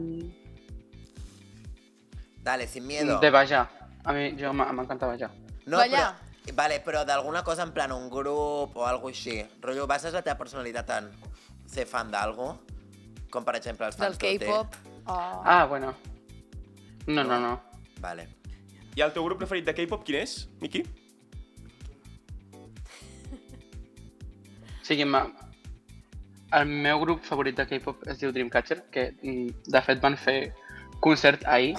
Dale, sin miedo. De Baja. A mi, jo m- m'encanta Baja. No, però, vale, però d'alguna cosa en plan un grup o alguna així. Rotllo, bases la teva personalitat en ser fan d'algú? Com per exemple els fans Del d'O T. K-pop. Oh. Ah, bueno. No, no, no. Vale. I el teu grup preferit de K-pop quin és, Miki? O sigui, ma... el meu grup favorit de K-pop es diu Dreamcatcher, que mm, de fet van fer concert ahir.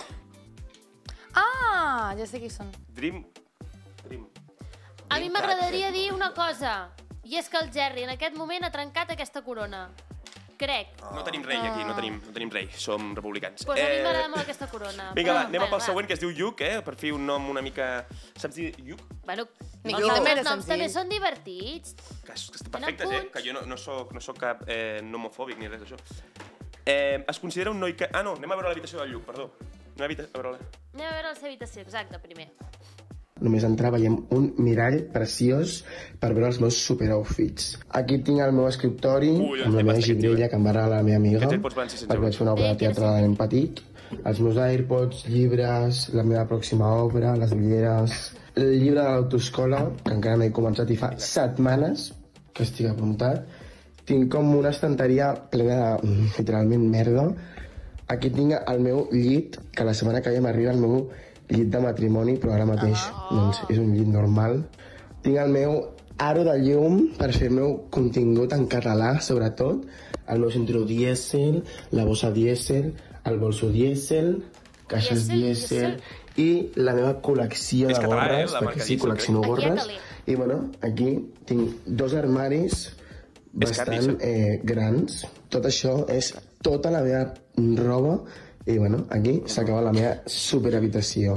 Ah, ja sé qui són. Dream... Dream... A mi m'agradaria dir una cosa, i és que el Jerry en aquest moment ha trencat aquesta corona. Crec. No tenim rei aquí, no tenim, no tenim rei, som republicans. Pues a mi m'agrada molt aquesta corona. Vinga, va, Però, anem bueno, pel va. següent, que es diu Yuk, eh? Per fi un nom una mica... Saps dir Yuk? Bueno, Miki els també era noms senzill. també són divertits. Que, és- que està perfectes, eh? Que jo no, no, soc, no soc cap eh, nomofòbic ni res d'això. Eh, es considera un noi que... Ah, no, anem a veure l'habitació del Lluc, perdó. Anem a, habita... a veure-la. Anem a veure la seva habitació, exacte, primer. Només entrar veiem un mirall preciós per veure els meus super outfits. Aquí tinc el meu escriptori, Ui, amb la meva gibrella que em va regalar la meva amiga, Aquests AirPods van ser cent perquè vaig fer una obra de teatre de nen petit. Els meus AirPods, llibres, la meva pròxima obra, les ulleres... El llibre de l'autoescola, que encara no he començat i fa setmanes que estic apuntat. Tinc com una estanteria plena de, literalment, merda. Aquí tinc el meu llit, que la setmana que ve m'arriba el meu llit de matrimoni, però ara mateix doncs, és un llit normal. Tinc el meu aro de llum per fer el meu contingut en català, sobretot. El meu cinturó dièsel, la bossa dièsel, el bolso dièsel, caixes Dièsel, dièsel i la meva col·lecció És de català, eh, gorres, la marca perquè sí, Diesel, col·lecciono crec. Aquí a gorres. Calais. I bueno, aquí tinc dos armaris bastant eh, grans. Tot això és tota la meva roba i bueno, aquí s'acaba la meva superhabitació.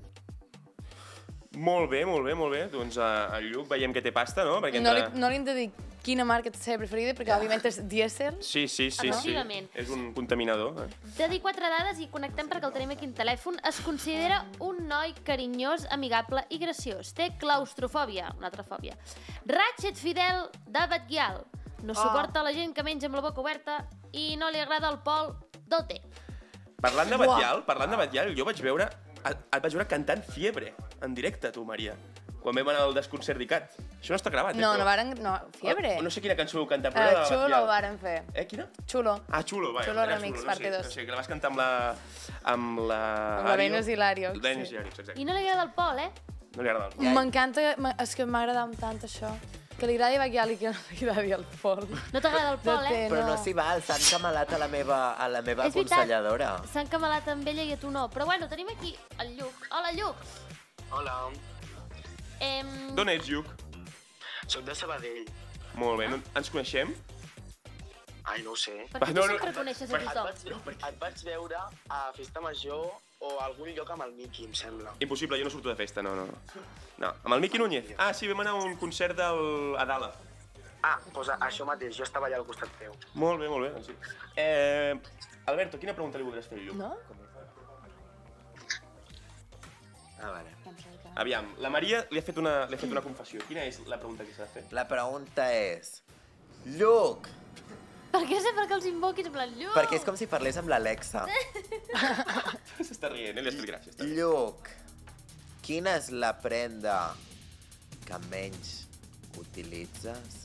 Molt bé, molt bé, molt bé. Doncs uh, el Lluc veiem que té pasta, no? Perquè No li, entra... no li hem de dir quina marca és la seva preferida, perquè òbviament és dièsel. Sí, sí, sí, sí. Efectivament. És un contaminador. Eh? De dir quatre dades i connectem perquè el tenim aquí en telèfon. Es considera un noi carinyós, amigable i graciós. Té claustrofòbia, una altra fòbia. Raig et fidel de Batguial. No Oh. suporta la gent que menja amb la boca oberta i no li agrada el Pol d'Ote. Parlant de Batllal, parlant de Batllal, jo vaig veure... Et vaig veure cantant Fiebre, en directe, tu, Maria. Quan vam anar al desconcert d'Icat. Això no està gravat, eh? No, però- no varen... No, Fiebre. No, no sé quina cançó vau cantar, però Eh, era de Xulo Batllal. ho varen fer. Eh, quina? Xulo. Ah, Xulo, vaja. Xulo era Remix, no parte sé, dos. No sé, que la vas cantar amb la... Amb la... Amb la Ario. Venus Hilario, La Venus sí. Hilario, exacte. I no li agrada el Pol, eh? No li agrada. M'encanta... m'ha- És que m'ha agradat tant això. Que li agradi Batguial i que no li agradi el Pol. No t'agrada el Pol, eh? Però no s'hi val, s'han camalat a la meva, a la meva És veritat. aconselladora. S'han camalat amb ella i a tu no. Però bueno, tenim aquí el Lluc. Hola, Lluc. Hola, Em... D'on ets, Lluc? soc de Sabadell. Molt bé, no, ens coneixem? Ai, no ho sé. Per què tu sempre coneixes a tothom? Et vaig, et vaig veure a Festa Major o a algun lloc amb el Miki, em sembla. Impossible, jo no surto de festa, no, no. No, amb el Miqui Núñez. Ah, sí, vam anar a un concert del... a Dala. Ah, doncs això mateix, jo estava allà al costat teu. Molt bé, molt bé, sí. Eh, Alberto, quina pregunta li voldràs fer, Lluc? No? Ah, vale. Aviam, la Maria li ha fet una, li ha fet una confessió. Quina és la pregunta que s'ha de fer? La pregunta és... Lluc! Per què sempre que els invoquis en plan Lluc? Perquè és com si parlés amb l'Alexa. S'està rient, eh? Li explicarà. Sí, està rient. Lluc, quina és la prenda que menys utilitzes?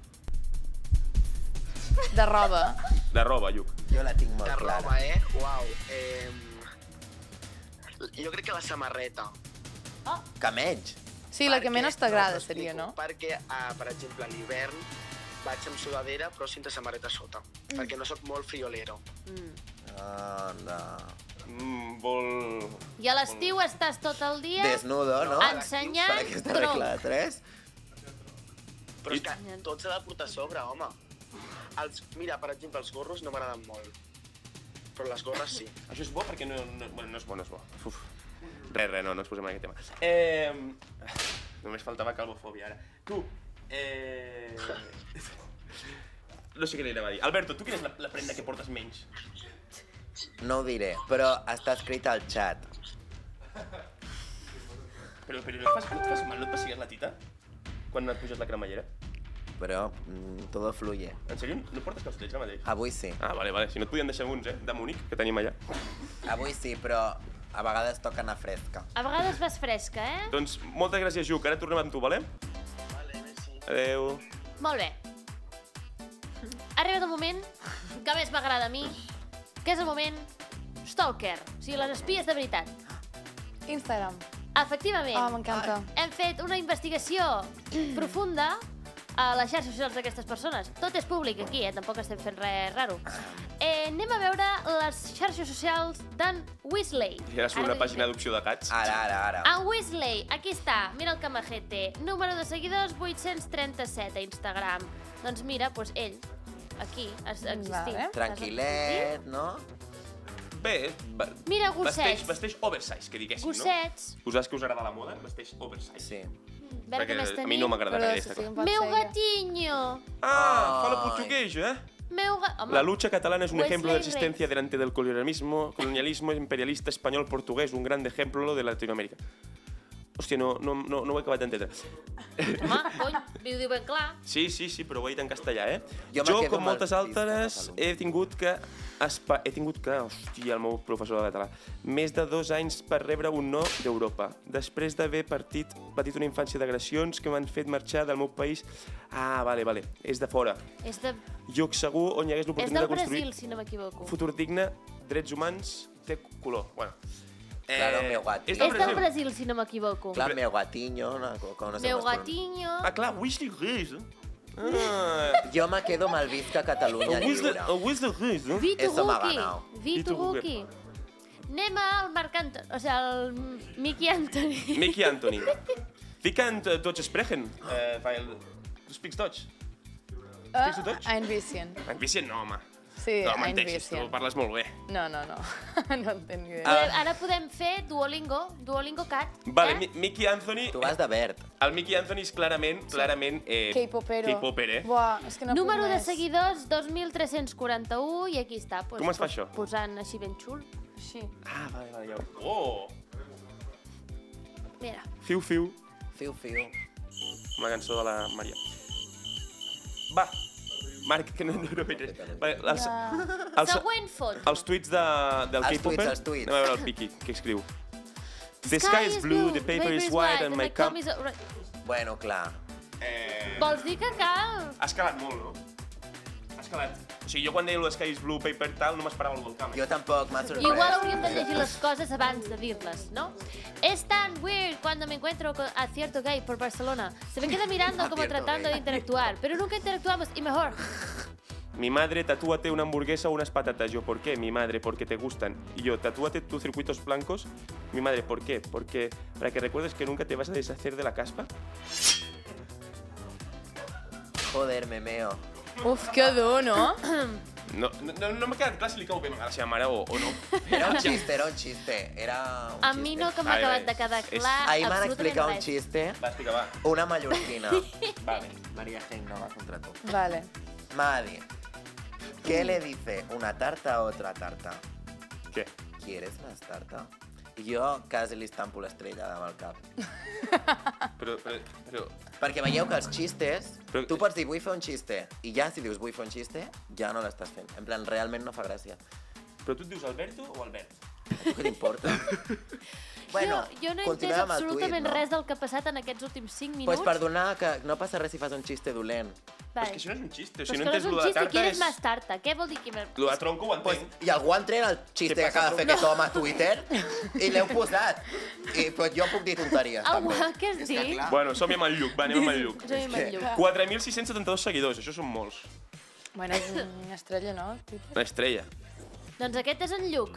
De roba. De roba, Lluc. Jo la tinc molt De clara. roba, eh? Uau. Eh... Jo crec que la samarreta. Que menys? Sí, la que Perquè- menys t'agrada no, t'ho seria, no? Perquè, uh, per exemple, a l'hivern vaig amb sudadera però sense samarreta sota. Mm. Perquè no sóc molt friolero. Anda. Mm, vol... I a l'estiu estàs tot el dia... Desnudo, no? Ensenyant Per aquesta regla de tres. Però és que tot s'ha de portar a sobre, home. els, mira, per exemple, els gorros no m'agraden molt. Però les gorres sí. Això és bo perquè no, no, bueno, no és bo, no és bo. Uf. Res, res, no, no ens posem en aquest tema. Eh, només faltava calvofòbia, ara. Tu, eh... no sé què li anava a dir. Alberto, tu quina és la, la prenda que portes menys? No ho diré, però està escrit al xat. Però, però no et fas, no et fas mal, no et pessigues la tita? Quan et puges la cremallera? Però mm, todo fluye. En sèrio? No portes calçotets ara mateix? Avui sí. Ah, vale, vale. Si no et podien deixar uns, eh? De Múnich, que tenim allà. Avui sí, però a vegades toca anar fresca. A vegades vas fresca, eh? Doncs moltes gràcies, Juc. Ara tornem amb tu, vale? Vale, merci. Adéu. Molt bé. Ha arribat el moment que més m'agrada a mi, que és el moment stalker, o sigui, les espies de veritat. Instagram. Efectivament. Ah, m'encanta. Hem fet una investigació profunda a les xarxes socials d'aquestes persones. Tot és públic aquí, eh? Tampoc estem fent res raro. Eh, anem a veure les xarxes socials d'en Weasley. I ara surt una pàgina d'opció de gats. Ara, ara, ara. En Weasley, aquí està, mira el camajete. Número de seguidors, vuit-cents trenta-set a Instagram. Doncs mira, doncs ell, aquí, existint. Vale. Tranquil·let, no? Bé, va, Mira, gossets. Vesteix, vesteix oversize, que diguéssim, Gossets. no? Us saps que us agrada la moda? Vesteix oversize. Sí. Veure què més Perquè a tenim. mi no m'agrada gaire aquesta cosa. Meu gatinho. Ah, fala portugués, eh? Meu ga... Home, La lucha catalana es un Wesley ejemplo de Rex. resistencia delante del colonialismo, colonialismo imperialista español-portugués, un gran ejemplo de Latinoamérica. Hòstia, no, no, no, no ho he acabat d'entendre. Home, cony, li ho diu ben clar. Sí, sí, sí, però ho he dit en castellà, eh? Jo me Jo, quedo com amb el moltes pis de altres, Catalunya. he tingut que... Espa... He tingut que... Hòstia, el meu professor de català. Més de dos anys per rebre un no d'Europa. Després d'haver partit, patit una infància d'agressions que m'han fet marxar del meu país... Ah, vale, vale. És de fora. És, de... Lloc segur on hi hagués és l'oportunitat del de construir Brasil, si no m'equivoco. futur digne, drets humans, té color. Bueno. Claro, meu gatinho. És del És del Brasil. Brasil, si no m'equivoco. Clar, meu gatinho, no, com no sé Meu com es pronuncia. gatinho. Ah, clar, Weasley Reis. Ah. Jo me quedo amb el visca Catalunya El Weasley, lliure. el Weasley Reis, no? Vito Eso m'ha Guki. ganado. Vito Guki. Anem al Marc Antoni, o sigui, al Mickey Anthony. Mickey Anthony. Wie kann äh, Deutsch sprechen? Äh, weil du speaks Deutsch. Ah, Speaks du Deutsch? ein bisschen. Ein bisschen no, home. Sí, no, ein menteixes, tu bisschen. parles molt bé. No, no, no. no en tenc idea. Podem, ara podem fer Duolingo, Duolingo Cat. Vale, eh? Mi- Mickey Anthony... Tu vas de verd. El Mickey Anthony és clarament, clarament... Eh, K-popero. K-popper, eh? Buah, és que no Número puc de més. seguidors, dos mil tres-cents quaranta-u, i aquí està. Pues, Com es fa pues, això? Posant així ben xul. Sí. Ah, vale, vale, ja ho... Oh! Mira. Fiu, fiu. Fiu, fiu. Una cançó de la Maria. Va, Marc, que no, no, no veig res. Vale, els, els, Següent foto. els tuits de, del Els K-popper... tuits, els tuits. Anem a veure el Piqui, què escriu. The sky is blue, the paper is white, and my com com... is... Bueno, clar. Eh... Vols dir que cal? Ha escalat molt, no? Ha escalat. O sigui, jo quan deia el Sky is blue, paper tal, no m'esperava el volcán. Jo tampoc, m'ha sorprès. Igual hauríem de llegir les coses abans de dir-les, ¿no? Es tan weird cuando me encuentro con- a cierto gay por Barcelona. Se me queda mirando A como cierto tratando gay. de interactuar, pero nunca interactuamos y mejor. Mi madre, tatúate una hamburguesa o unas patatas. Yo, ¿por qué? Mi madre, porque te gustan. Y yo, tatúate tus circuitos blancos. Mi madre, ¿por qué? Porque para que recuerdes que nunca te vas a deshacer de la caspa. Joder, me meo. Uf, que dur, no? No, no, no m'ha quedat clar si li cau bé a la seva mare o, o no. Era un xiste, era un xiste. Era un A mi no que m'ha Vale, acabat vale. de quedar És- clar Ahir m'han absolutament explicat un res. xiste. Va, explica, va. Una mallorquina. Vale. María Gen no va contra tú. Vale. Madi, ¿qué le dice una tarta a otra tarta? ¿Qué? ¿Quieres más tarta? I jo quasi li estampo l'estrella amb el cap. Però, però, però... Perquè veieu que els xistes, Però- tu pots dir vull fer un xiste, i ja si dius vull fer un xiste, ja no l'estàs fent. En plan, realment no fa gràcia. Però tu et dius Alberto o Albert? A tu què t'importa? Bueno, jo, jo no he entès continuem amb el absolutament tuit, no? res del que ha passat en aquests últims cinc minuts. Pues per donar que no passa res si fas un xiste dolent. Vale. És que això no és un xiste. O Però sigui, és no que no entens és un lo de la xiste, tarta quieres és... más tarta? Què vol dir que... Lo de tronco ho entenc. I algú ha tret el xiste que passa, acaba de fer profe? aquest home a Twitter i l'heu posat. I pues, jo puc dir tonteries, Au, també. què has dit? Bueno, som-hi amb el Lluc, va, anem amb el Lluc. Som-hi amb el Lluc. quatre mil sis-cents setanta-dos seguidors, això són molts. Bueno, és una estrella, no? Twitter? Una estrella. Doncs aquest és en Lluc.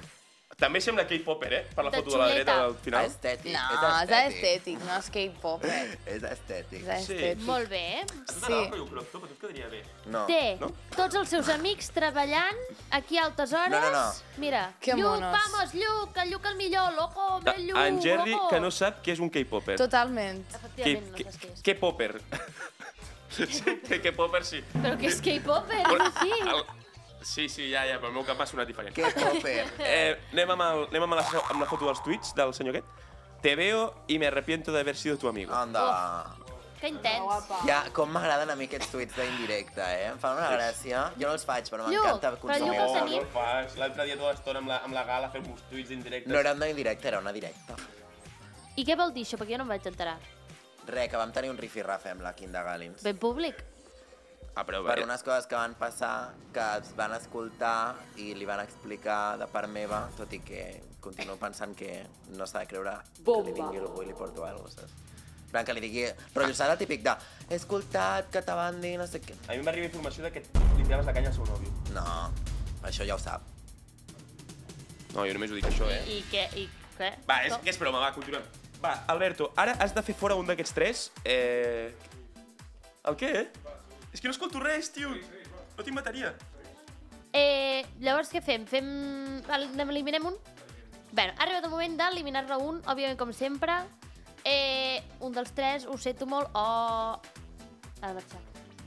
També sembla K-popper, eh? Per la foto de la dreta al final. Estètic, No, és és estètic. estètic, no és K-popper. És estètic. És estètic. Molt bé. A tu t'agrada el rotllo crop top? A tu et quedaria bé? No. Té tots els seus amics treballant aquí a altes hores. No, no, no. Mira, Que Lluc, monos. vamos, Lluc, el Lluc el millor, loco, el Lluc, En Jerry, loco. que no sap què és un K-popper. Totalment. Efectivament, no saps què és. K-popper. K-popper, sí. Però què és K-popper? Sí. Sí, sí, ja, ja, però el meu cap m'ha sonat diferent. K-popper. Eh, anem amb, el, anem amb, la, amb la foto dels tuits del senyor aquest. Te veo y me arrepiento de haber sido tu amigo. Anda. Que intens. Ja, com m'agraden a mi aquests tuits d'indirecte, eh? Em fan una gràcia. Jo no els faig, però m'encanta consumir. No, no el fas. L'altre dia tota l'estona amb, la, amb la gala fem uns tuits indirectes. No era una indirecta, era una directa. I què vol dir això? Perquè jo no em vaig enterar. Re, que vam tenir un rifirrafe amb la Kinda Galins. Ben públic. Ah, però Per unes coses que van passar, que es van escoltar i li van explicar de part meva, tot i que continuo pensant que no s'ha de creure que li vingui algú i li porto alguna cosa, saps? En que li digui, rotllo, serà el típic de he escoltat que te van dir no sé què. A mi m'arriba informació de que li tiraves la canya al seu nòvio. No, això ja ho sap. No, jo només ho dic això, eh? I què? I què? Va, és, que és broma, va, continuem. Va, Alberto, ara has de fer fora un d'aquests tres. Eh... El què, eh? És que no escolto res, tio. No tinc bateria. Eh, llavors què fem? Fem... N'eliminem un? Bé, ha arribat el moment d'eliminar-ne un, òbviament com sempre. Eh, un dels tres, ho sento molt, oh... Ha de marxar.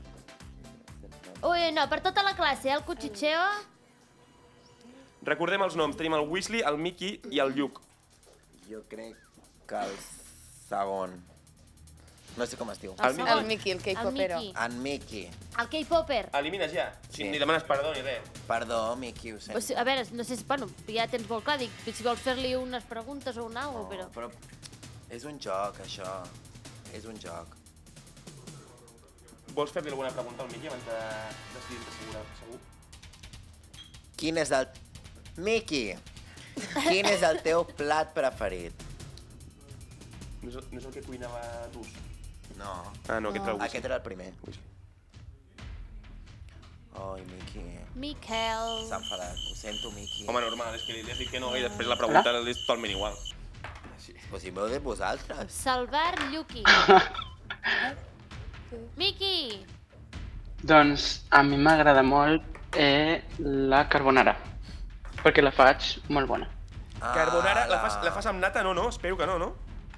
Ui, no, per tota la classe, eh, el cuchicheo. Recordem els noms. Tenim el Weasley, el Mickey i el Lluc. Jo crec que el segon. No sé com es diu. El, el Mickey, el K-popero. En Mickey. El K-popper. Elimines ja. Sí. Ni demanes perdó ni res. Perdó, Mickey, ho sento. Pues, a veure, no sé si, bueno, ja tens molt clar, dic, si vols fer-li unes preguntes o un algo, però... Però és un joc, això. És un joc. Vols fer-li alguna pregunta al Mickey abans de decidir-te segur? segur? Quin és el... Mickey! Quin és el teu plat preferit? No és, no és el que cuinava tu? No. Ah, no, aquest era el Weasley. Aquest era el primer. Ai, Mickey. Miquel. S'ha enfadat. Ho sento, Mickey. Home, normal, és que li has dit que no i després la pregunta és totalment igual. Sí. Pues si m'heu dit vosaltres. Salvar Lluki. Miki! Doncs a mi m'agrada molt eh, la carbonara, perquè la faig molt bona. Ah, carbonara, la... La, fas, la fas amb nata? No, no? Espero que no, no?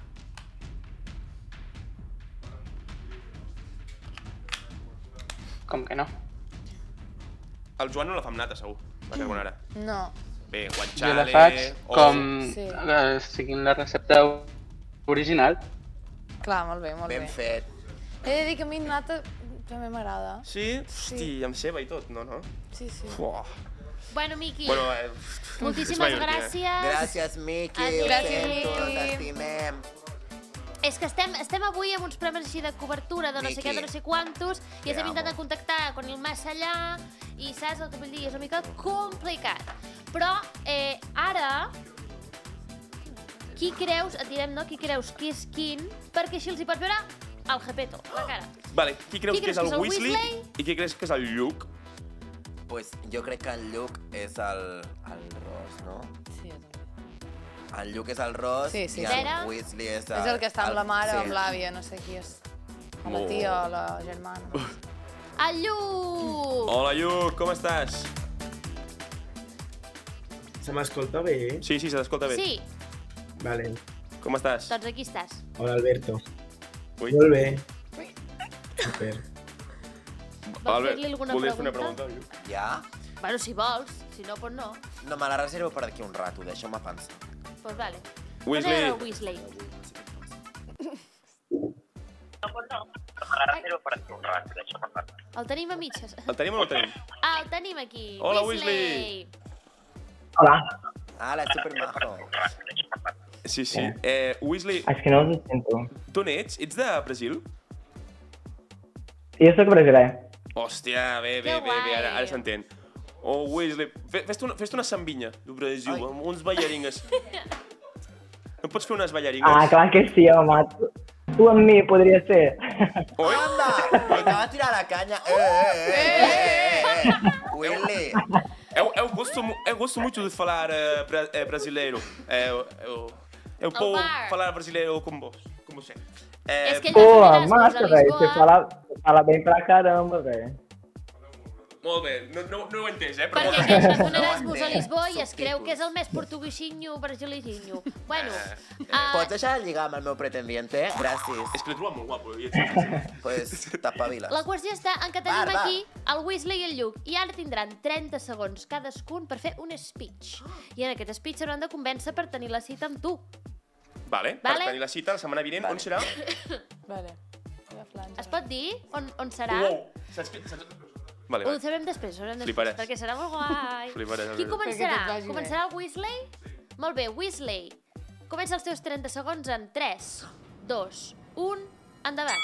Com que no? El Joan no la fa amb nata, segur, la carbonara. No. Bé, guanciale... Jo la faig com Sí. eh, seguint la recepta original. Clar, molt bé, molt bé. Ben fet. He de dir que a mi nata també m'agrada. Sí? Hosti, amb ceba i tot, no, no? Sí, sí. Fuà. Bueno, Miki, Bueno, eh, moltíssimes gràcies. Gràcies, Miki. Ho Adéu. sento, t'estimem. És que estem, estem avui amb uns premis així de cobertura de no sé Miki. què, de no sé quantos, i Te estem amo. intentant contactar con el més allà, i saps el que vull dir? És una mica complicat. Però eh, ara, qui creus, et direm, no? Qui creus qui és quin, perquè així els hi pots veure al Gepeto, la cara. Vale, qui creus Qui que és creus el que és el Weasley Weasley? i qui creus que és el Lluc? Pues jo crec que el Lluc és el, el Ros, no? Sí, jo també. El Lluc és el Ros Sí, sí, i sí. el Vera? Weasley és el... És el que està amb la mare o sí. amb l'àvia, no sé qui és. O la Molt. tia o la germana. El Lluc! Hola, Lluc, com estàs? Se m'escolta bé? Sí, sí, se t'escolta bé. Sí, Vale. Com estàs? doncs aquí estàs. Hola, Alberto. Ui. Molt bé. Super. Vols fer-li alguna volies fer una pregunta? pregunta, Lluc? Ja? Bueno, si vols, si no, doncs no. No, me la reservo per d'aquí un rato, deixa'm pensar. Doncs vale. Weasley. Posa el Weasley. El tenim a mitges. El tenim o no el tenim? Ah, el tenim aquí. Hola, Weasley. Hola. Hola, supermajo. Sí, sí. Eh, Weasley, És que no us sento. d'on ets? Ets de Brasil? Jo sóc brasiler. Hòstia, bé, bé, Que bé, bé, ara, guai. ara s'entén. Oh, Weasley, fe- fes-te una, fes una sambinya do Brasil, Ai. amb uns ballaringues. No pots fer unes ballaringues? Ah, clar que sí, home. Tu, tu amb mi podria ser. Oi? Anda! M'acaba de tirar la canya. Eh, eh, eh, eh, eh. Willy. Heu, heu, gosto, eu gosto muito de falar uh, bra uh, brasileiro. Eu, eu, eu posso falar brasileiro com você. Com você. É... Pô, massa, velho. Você fala, fala bem pra caramba, velho. Molt bé, no, no, no ho he entès, eh? Perquè aquest va fer un Erasmus a Lisboa i es creu que és el més portuguesinho, brasileisinho. Bueno... Pots deixar de lligar amb el meu pretendiente? Gràcies. És que l'he trobat molt guapo. Pues t'apaviles. La qüestió està en que tenim aquí el Weasley i el Lluc i ara tindran trenta segons cadascun per fer un speech. I en aquest speech s'hauran de convèncer per tenir la cita amb tu. Vale, per tenir la cita la setmana vinent, on serà? Vale. Es pot dir on, on serà? Uou, saps què? Vale, Ho vale. sabrem després, ho sabrem després, Fliparàs. perquè serà molt guai. Fliparàs, Qui a veure. començarà? Perquè tot vagi bé. Començarà el Weasley? Molt bé, Weasley. Comença els teus trenta segons en tres, dos, un, endavant.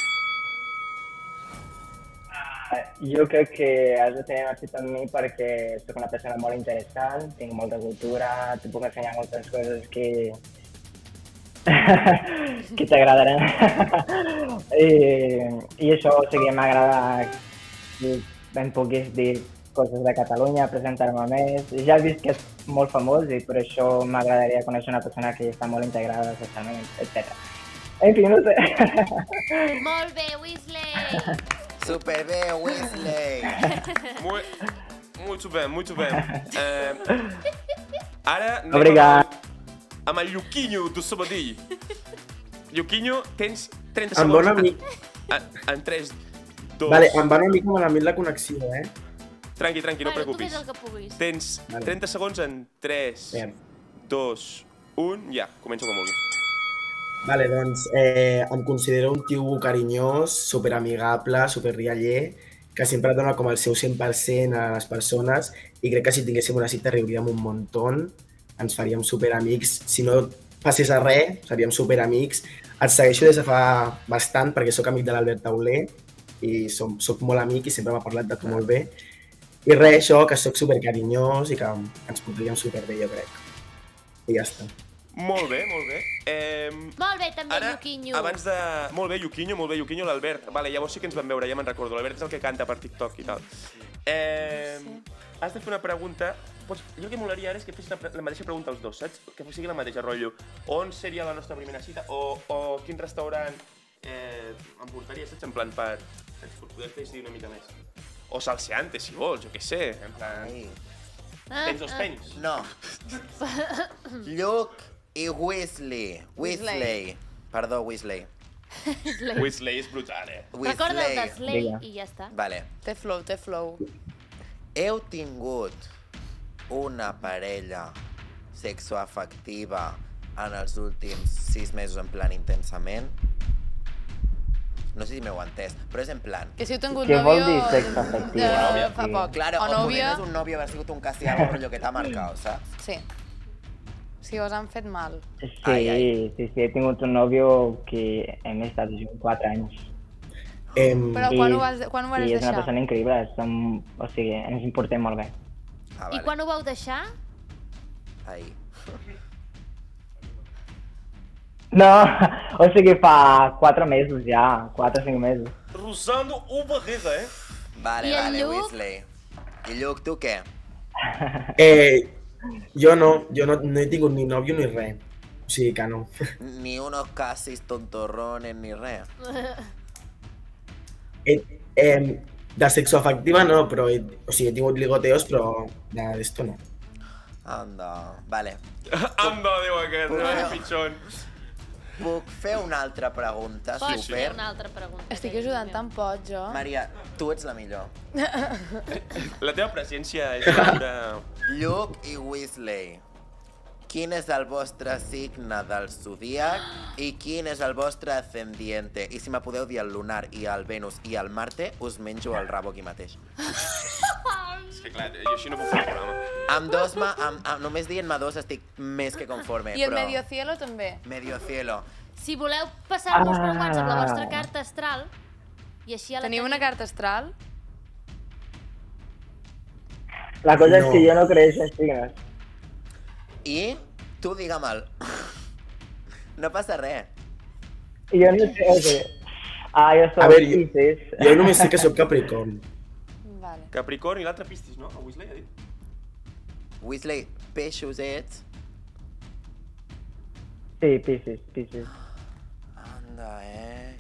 Jo crec que has de tenir una cita amb mi perquè soc una persona molt interessant, tinc molta cultura, te puc ensenyar moltes coses que... que t'agradaran. I, I això, o sigui, m'agrada que em puguis dir coses de Catalunya, presentar-me més. Ja he vist que és molt famós i per això m'agradaria conèixer una persona que està molt integrada socialment, etcètera. En fi, no sé. Molt bé, Weasley! Superbé, Weasley! Muy, muito bem, muito bem. Eh, ara anem Obrigado. amb, amb el Lluquinho do Sabadell. Lluquinho, tens trenta Em segons. bona mi- En, en tres, dos... Vale, em va una mica malament la connexió, eh? Tranqui, tranqui, no Bueno, tu preocupis. fes el que puguis. Tens Vale. trenta segons en tres, dos, un... Ja, començo com vulguis. Vale, doncs eh, em considero un tio carinyós, superamigable, superrialler, que sempre dona com el seu cent per cent a les persones i crec que si tinguéssim una cita riuríem un muntó, ens faríem superamics. Si no passés a res, seríem superamics. Et segueixo des de fa bastant perquè sóc amic de l'Albert Tauler i som, soc molt amic i sempre m'ha parlat de tu molt bé. I res, això, que sóc supercarinyós i que ens podríem superbé, jo crec. I ja està. Molt bé, molt bé. Eh, Molt bé, també, Ara, Lluquinho. abans de... Molt bé, Lluquinho, molt bé, Lluquinho, l'Albert. Vale, llavors sí que ens vam veure, ja me'n recordo. L'Albert és el que canta per TikTok i tal. Eh, Has de fer una pregunta... Pots... Jo el que molaria ara és que fessis la, la mateixa pregunta als dos, saps? Que sigui la mateixa, rotllo. On seria la nostra primera cita? O, o quin restaurant eh, em portaria, saps? En plan, per, per poder decidir una mica més. O salseante, si vols, jo què sé. En plan... Tens dos penis? No. Lluc i Weasley. Weasley. Perdó, Weasley. Weasley és brutal, eh? Recorda el de Slay i ja està. Vale. Té flow, té flow. Heu tingut una parella sexoafectiva en els últims sis mesos en plan intensament? No sé si m'heu entès, però és en plan... Que si heu tingut Què vol nòvio... dir sexoafectiva? Eh, fa poc. Claro, O o nòvia... tens un nòvio haver sigut un casi algo rotllo que t'ha marcat, saps? Sí. Si us han fet mal. Sí, sí, sí, he tingut un nòvio que hem estat junts quatre anys. Em... Però quan ho vas, quan ho vas I és una deixar? persona increïble, som, o sigui, ens importem molt bé. Ah, I quan ho vau deixar? Ahí. No, o sigui, fa quatre mesos ja, quatre o cinc mesos. Rosando o barrida, eh? Vale, I el vale, Lluc? Weasley. I Lluc, tu què? Eh, jo no, jo no, no he tingut ni nòvio ni res. O sigui que no. Ni unos casis tontorrones ni res. Eh, eh, de sexoafectiva no, però he, o sigui, he tingut ligoteos, però d'esto no. Anda, vale. Anda, diu aquest, Puc eh, fer- pitxon. Puc fer una altra pregunta, Pots fer super? una altra pregunta. Estic ajudant tan pot, jo. Maria, tu ets la millor. La teva presència és una... Lluc i Weasley. Quin és el vostre signe del zodíac i quin és el vostre ascendiente? I si me podeu dir el lunar i el Venus i el Marte, us menjo el rabo aquí mateix. És que clar, jo així no puc fer el programa. Amb dos, ma, amb, amb, només dient-me dos estic més que conforme, I el però... medio cielo també. Medio cielo. Si voleu passar-vos per Ah. WhatsApp la vostra carta astral, i així ja la Teniu una carta astral? La cosa No. és que jo no creix en signes. I tu digue'm el... No passa res. Jo no sé, o sigui... Ah, jo A soc veure, jo, Piscis. jo només sé que sóc Capricorn. Capricorn i l'altre Piscis, no? El Weasley ha dit? Weasley, peixos ets? Sí, Piscis, Piscis. Anda, eh?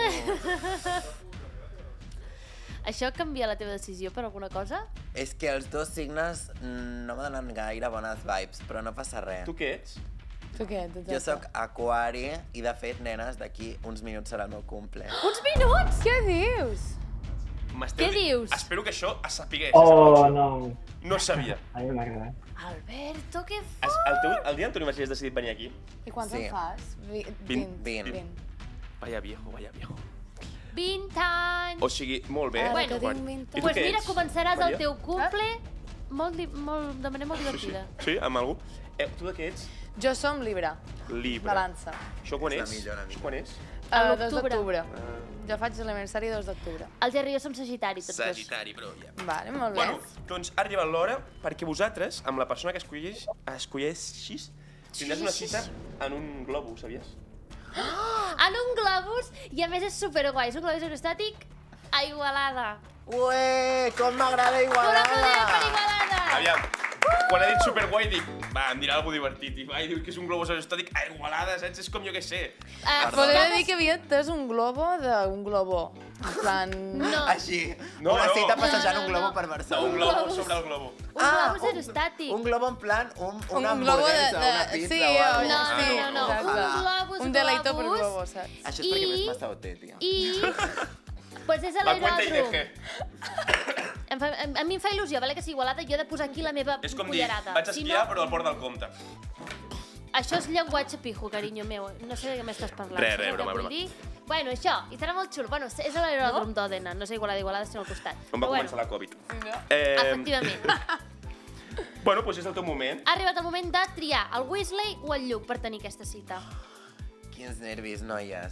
Això canvia la teva decisió per alguna cosa? És que els dos signes no me donen gaire bones vibes, però no passa res. Tu què ets? Tu què ets? Jo sóc aquari i, de fet, nenes, d'aquí uns minuts serà el meu cumple. Uns minuts? Què dius? Què dius? Espero que això es sapigués. Oh, no. No sabia. A mi m'agrada. Alberto, què Es- fort! El, teu, el dia d'Antoni Magí has decidit venir aquí? I quants Sí. en fas? Vi- Vint. Vint. Vint. Vaya viejo, vaya viejo. vint anys! O sigui, molt bé. Bueno, I tu pues què mira, ets, començaràs el Maria? teu cumple molt, di- molt, de manera molt divertida. Sí, amb algú? Eh, tu de què ets? Jo som Libra. Libre. Balança. Això quan És la és? millor amiga. Això quan és? A A dos l'octubre. d'octubre. Jo faig l'aniversari dos d'octubre. El Gerri i jo som Sagitari, tots dos. Sagitari, però ja. Vale, molt bé. Bueno, doncs ha arribat l'hora perquè vosaltres, amb la persona que escolleix, escolleixis, tindràs una cita en un globus, sabies? En un globus, i a més és superguai, és un globus aerostàtic a Igualada. Ué, com m'agrada Un aplaudiment per Igualada! Igualada! Aviam, quan ha dit superguai dic, va, em dirà alguna divertit. I va, i diu que és un globus aerostàtic a Igualada, saps? És com jo què sé. Uh, Volia dir que havia entès un globo d'un globo. En plan... No. Així, No, una no. cita passejant No, no, un globo no. per Barcelona. Un globus sobre el globo. Un globus aerostàtic. Un globo en plan, un, Un una globo de- hamburguesa, de- una pizza sí, o o- alguna No, cosa. no, no, no. exacte. Un globus, Un deleito per globus. globo, saps? Això és perquè I- ves massa O T, tia. I... Pues és a La cuenta y l'aeròdrom. deje. Em fa, a, a mi em fa il·lusió, vale, que sigui Igualada, jo he de posar aquí la meva És com dir, cullerada. vaig Si espiar no, però al port del compte. això és llenguatge pijo, carinyo meu. No sé de què m'estàs parlant. Res, saps res, el que broma, vull broma. dir? Bueno, això, i serà molt xulo. Bueno, és a l'aeròdrom d'Òdena, no sé Igualada, Igualada, sinó al costat. On va Però començar la Covid. Eh, Efectivament. Bueno, doncs és el teu moment. Ha arribat el moment de triar el Weasley o el Lluc per tenir aquesta cita. Quins nervis, noies.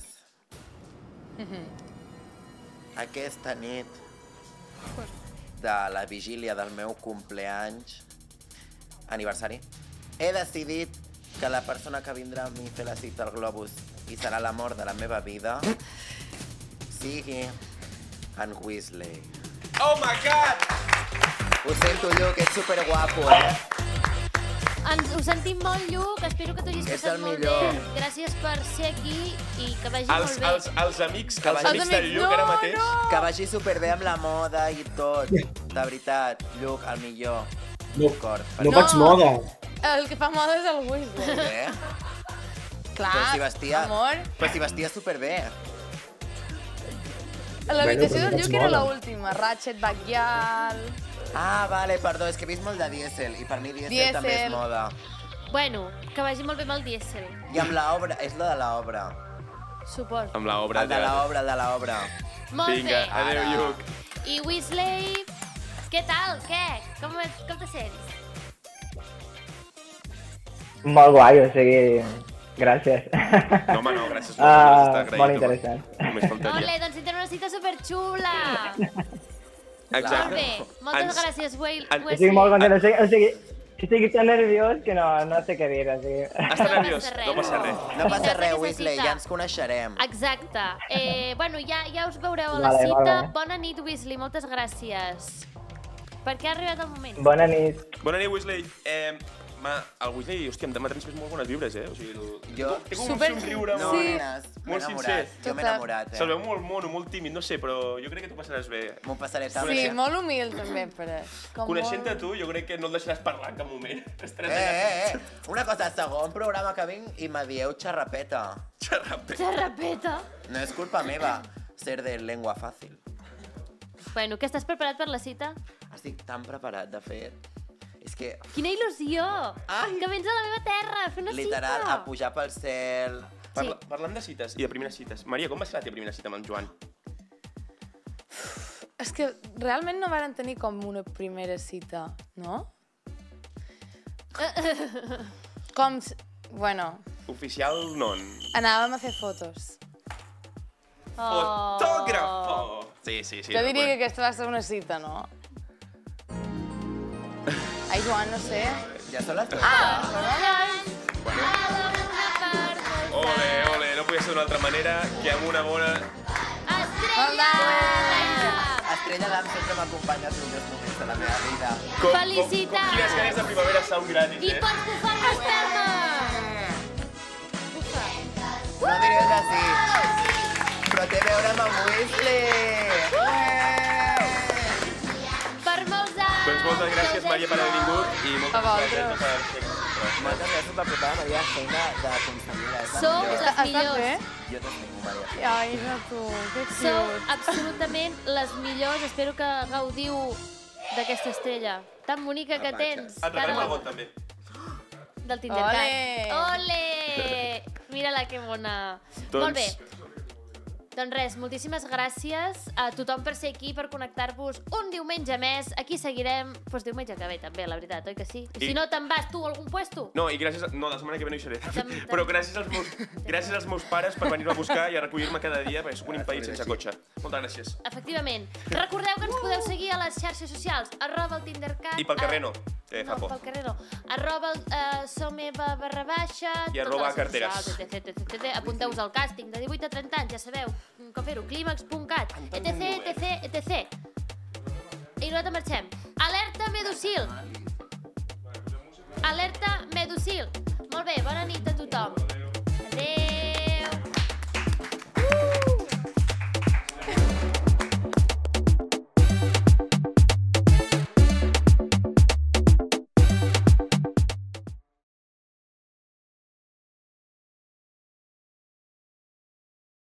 Aquesta nit de la vigília del meu compleanys, aniversari, he decidit que la persona que vindrà a mi fer la cita al globus i serà l'amor de la meva vida sigui en Weasley. Oh my god! Ho sento, Lluc, ets superguapo, eh? Ens ho sentim molt, Lluc, espero que t'ho hagis És passat el molt millor. bé. Gràcies per ser aquí i que vagi Els, molt bé. els, els amics, Que els vagi- amics del Lluc ara mateix. Que vagi superbé amb la moda i tot. De veritat, Lluc, el millor. No, D'acord. no faig moda. El que fa moda és el Weasley. Què? Clar, Però si vestia, amor. però si vestia superbé. L'habitació Bueno, però no del faig Lluc era moda. l'última. Ratchet, Backyal... Ah, vale, perdó, és que he vist molt de dièsel i per mi dièsel, Dièsel. també és moda. Bueno, que vagi molt bé amb el dièsel, I amb l'obra, és la de l'obra. suposo. Amb l'obra. El de l'obra, el de l'obra. Molt Vinga, bé. adéu, Ara. Lluc. I Weasley, què tal? Què? Com, com te sents? Molt guai, o sigui... Gràcies. No, home, no, gràcies. Ah, Està agraït, molt home. interessant. Només faltaria. Ole, doncs tindrem una cita superxula. Exacte. Molt bé, moltes Ens- gràcies, Will- en- Estic molt content, o sigui, o sigui, estic tan nerviós que no, no sé què dir, o sigui... Està nerviós, no passa res. No passa Aquesta res, és la Weasley, cita. ja ens coneixerem. Exacte. Eh, bueno, ja, ja us veureu a la Vale, cita. vale. Bona nit, Weasley, moltes gràcies. Perquè ha arribat el moment. Bona nit. Bona nit, Weasley. Eh, ma, el Weasley, hòstia, m'ha transmès molt bones vibres, eh? O sigui, el... Jo... Tinc un Super- somriure No, molt, nenes, m'he molt enamorat. sincer. Jo m'he enamorat, eh? Se'l veu molt mono, molt tímid, no sé, però jo crec que tu passaràs bé. M'ho passaré tan Sí, bé. molt humil també, però... Com Coneixent-te molt... tu, jo crec que no el deixaràs parlar en cap moment. Estaràs Eh, allà. eh, eh. Una cosa, segon programa que vinc i me dieu xarrapeta. Xarrapeta. Xarrapeta. No és culpa meva ser de lengua fàcil. Bueno, que estàs preparat per la cita? Estic tan preparat, de fet. És que, Quina il·lusió! Ai. Que vens a la meva terra a fer una literal, cita! a pujar pel cel... Parla, parlant de cites i de primeres cites. Maria, com va ser la teva primera cita amb en Joan? És que realment no varen tenir com una primera cita, no? Com... si- Bueno, Oficial non. anàvem a fer fotos. Fotògrafo! Sí, sí, sí. Jo diria que recordo. aquesta va ser una cita, no? Ai, Joan, no sé. Ja són les Ah! Ole, ole, no podia ser d'una altra manera que amb una bona... Estrella Damm sempre m'acompanya als millors moments de la meva vida. Felicitats! Quines ganes de primavera sound gratis, I eh? pots bufar amb esperma! No diré que sí, però té a veure amb el Weasley. Per molts anys! Doncs moltes gràcies, Maria, per haver vingut i moltes A vosaltres. gràcies per ser Moltes gràcies per portar la Maria feina de consellera. Sou les millors. Jo t'estimo, Maria. Ai, no tu, que Sou cute. absolutament les millors. Espero que gaudiu d'aquesta estrella tan bonica que tens. Et regalem el got, també. Del Tindercat. Ole! Ole! Mira-la, que bona. Doncs- Molt bé. Doncs res, moltíssimes gràcies a tothom per ser aquí, per connectar-vos un diumenge més. Aquí seguirem, doncs diumenge que ve també, la veritat, oi que sí? I- Si no, te'n vas tu a algun puesto? No, i gràcies... A... No, la setmana que ve no hi seré. Tam- tam- Però gràcies als, meus... gràcies als meus pares per venir-me a buscar i a recollir-me cada dia, perquè sóc un impedit sense cotxe. Moltes gràcies. Efectivament. Recordeu que ens podeu seguir a les xarxes socials, arroba el Tindercat. I pel carrer no, que fa No, por. pel carrer no. Arroba el uh, someva barra baixa... I arroba totes les carteres. socials, etc, etc, etc. Apunteu-vos al càsting de divuit a trenta anys, ja sabeu com fer-ho, clímax punt cat, etc, etc, etc. I nosaltres marxem. Alerta Medusil! Alerta Medusil! Molt bé, bona nit a tothom.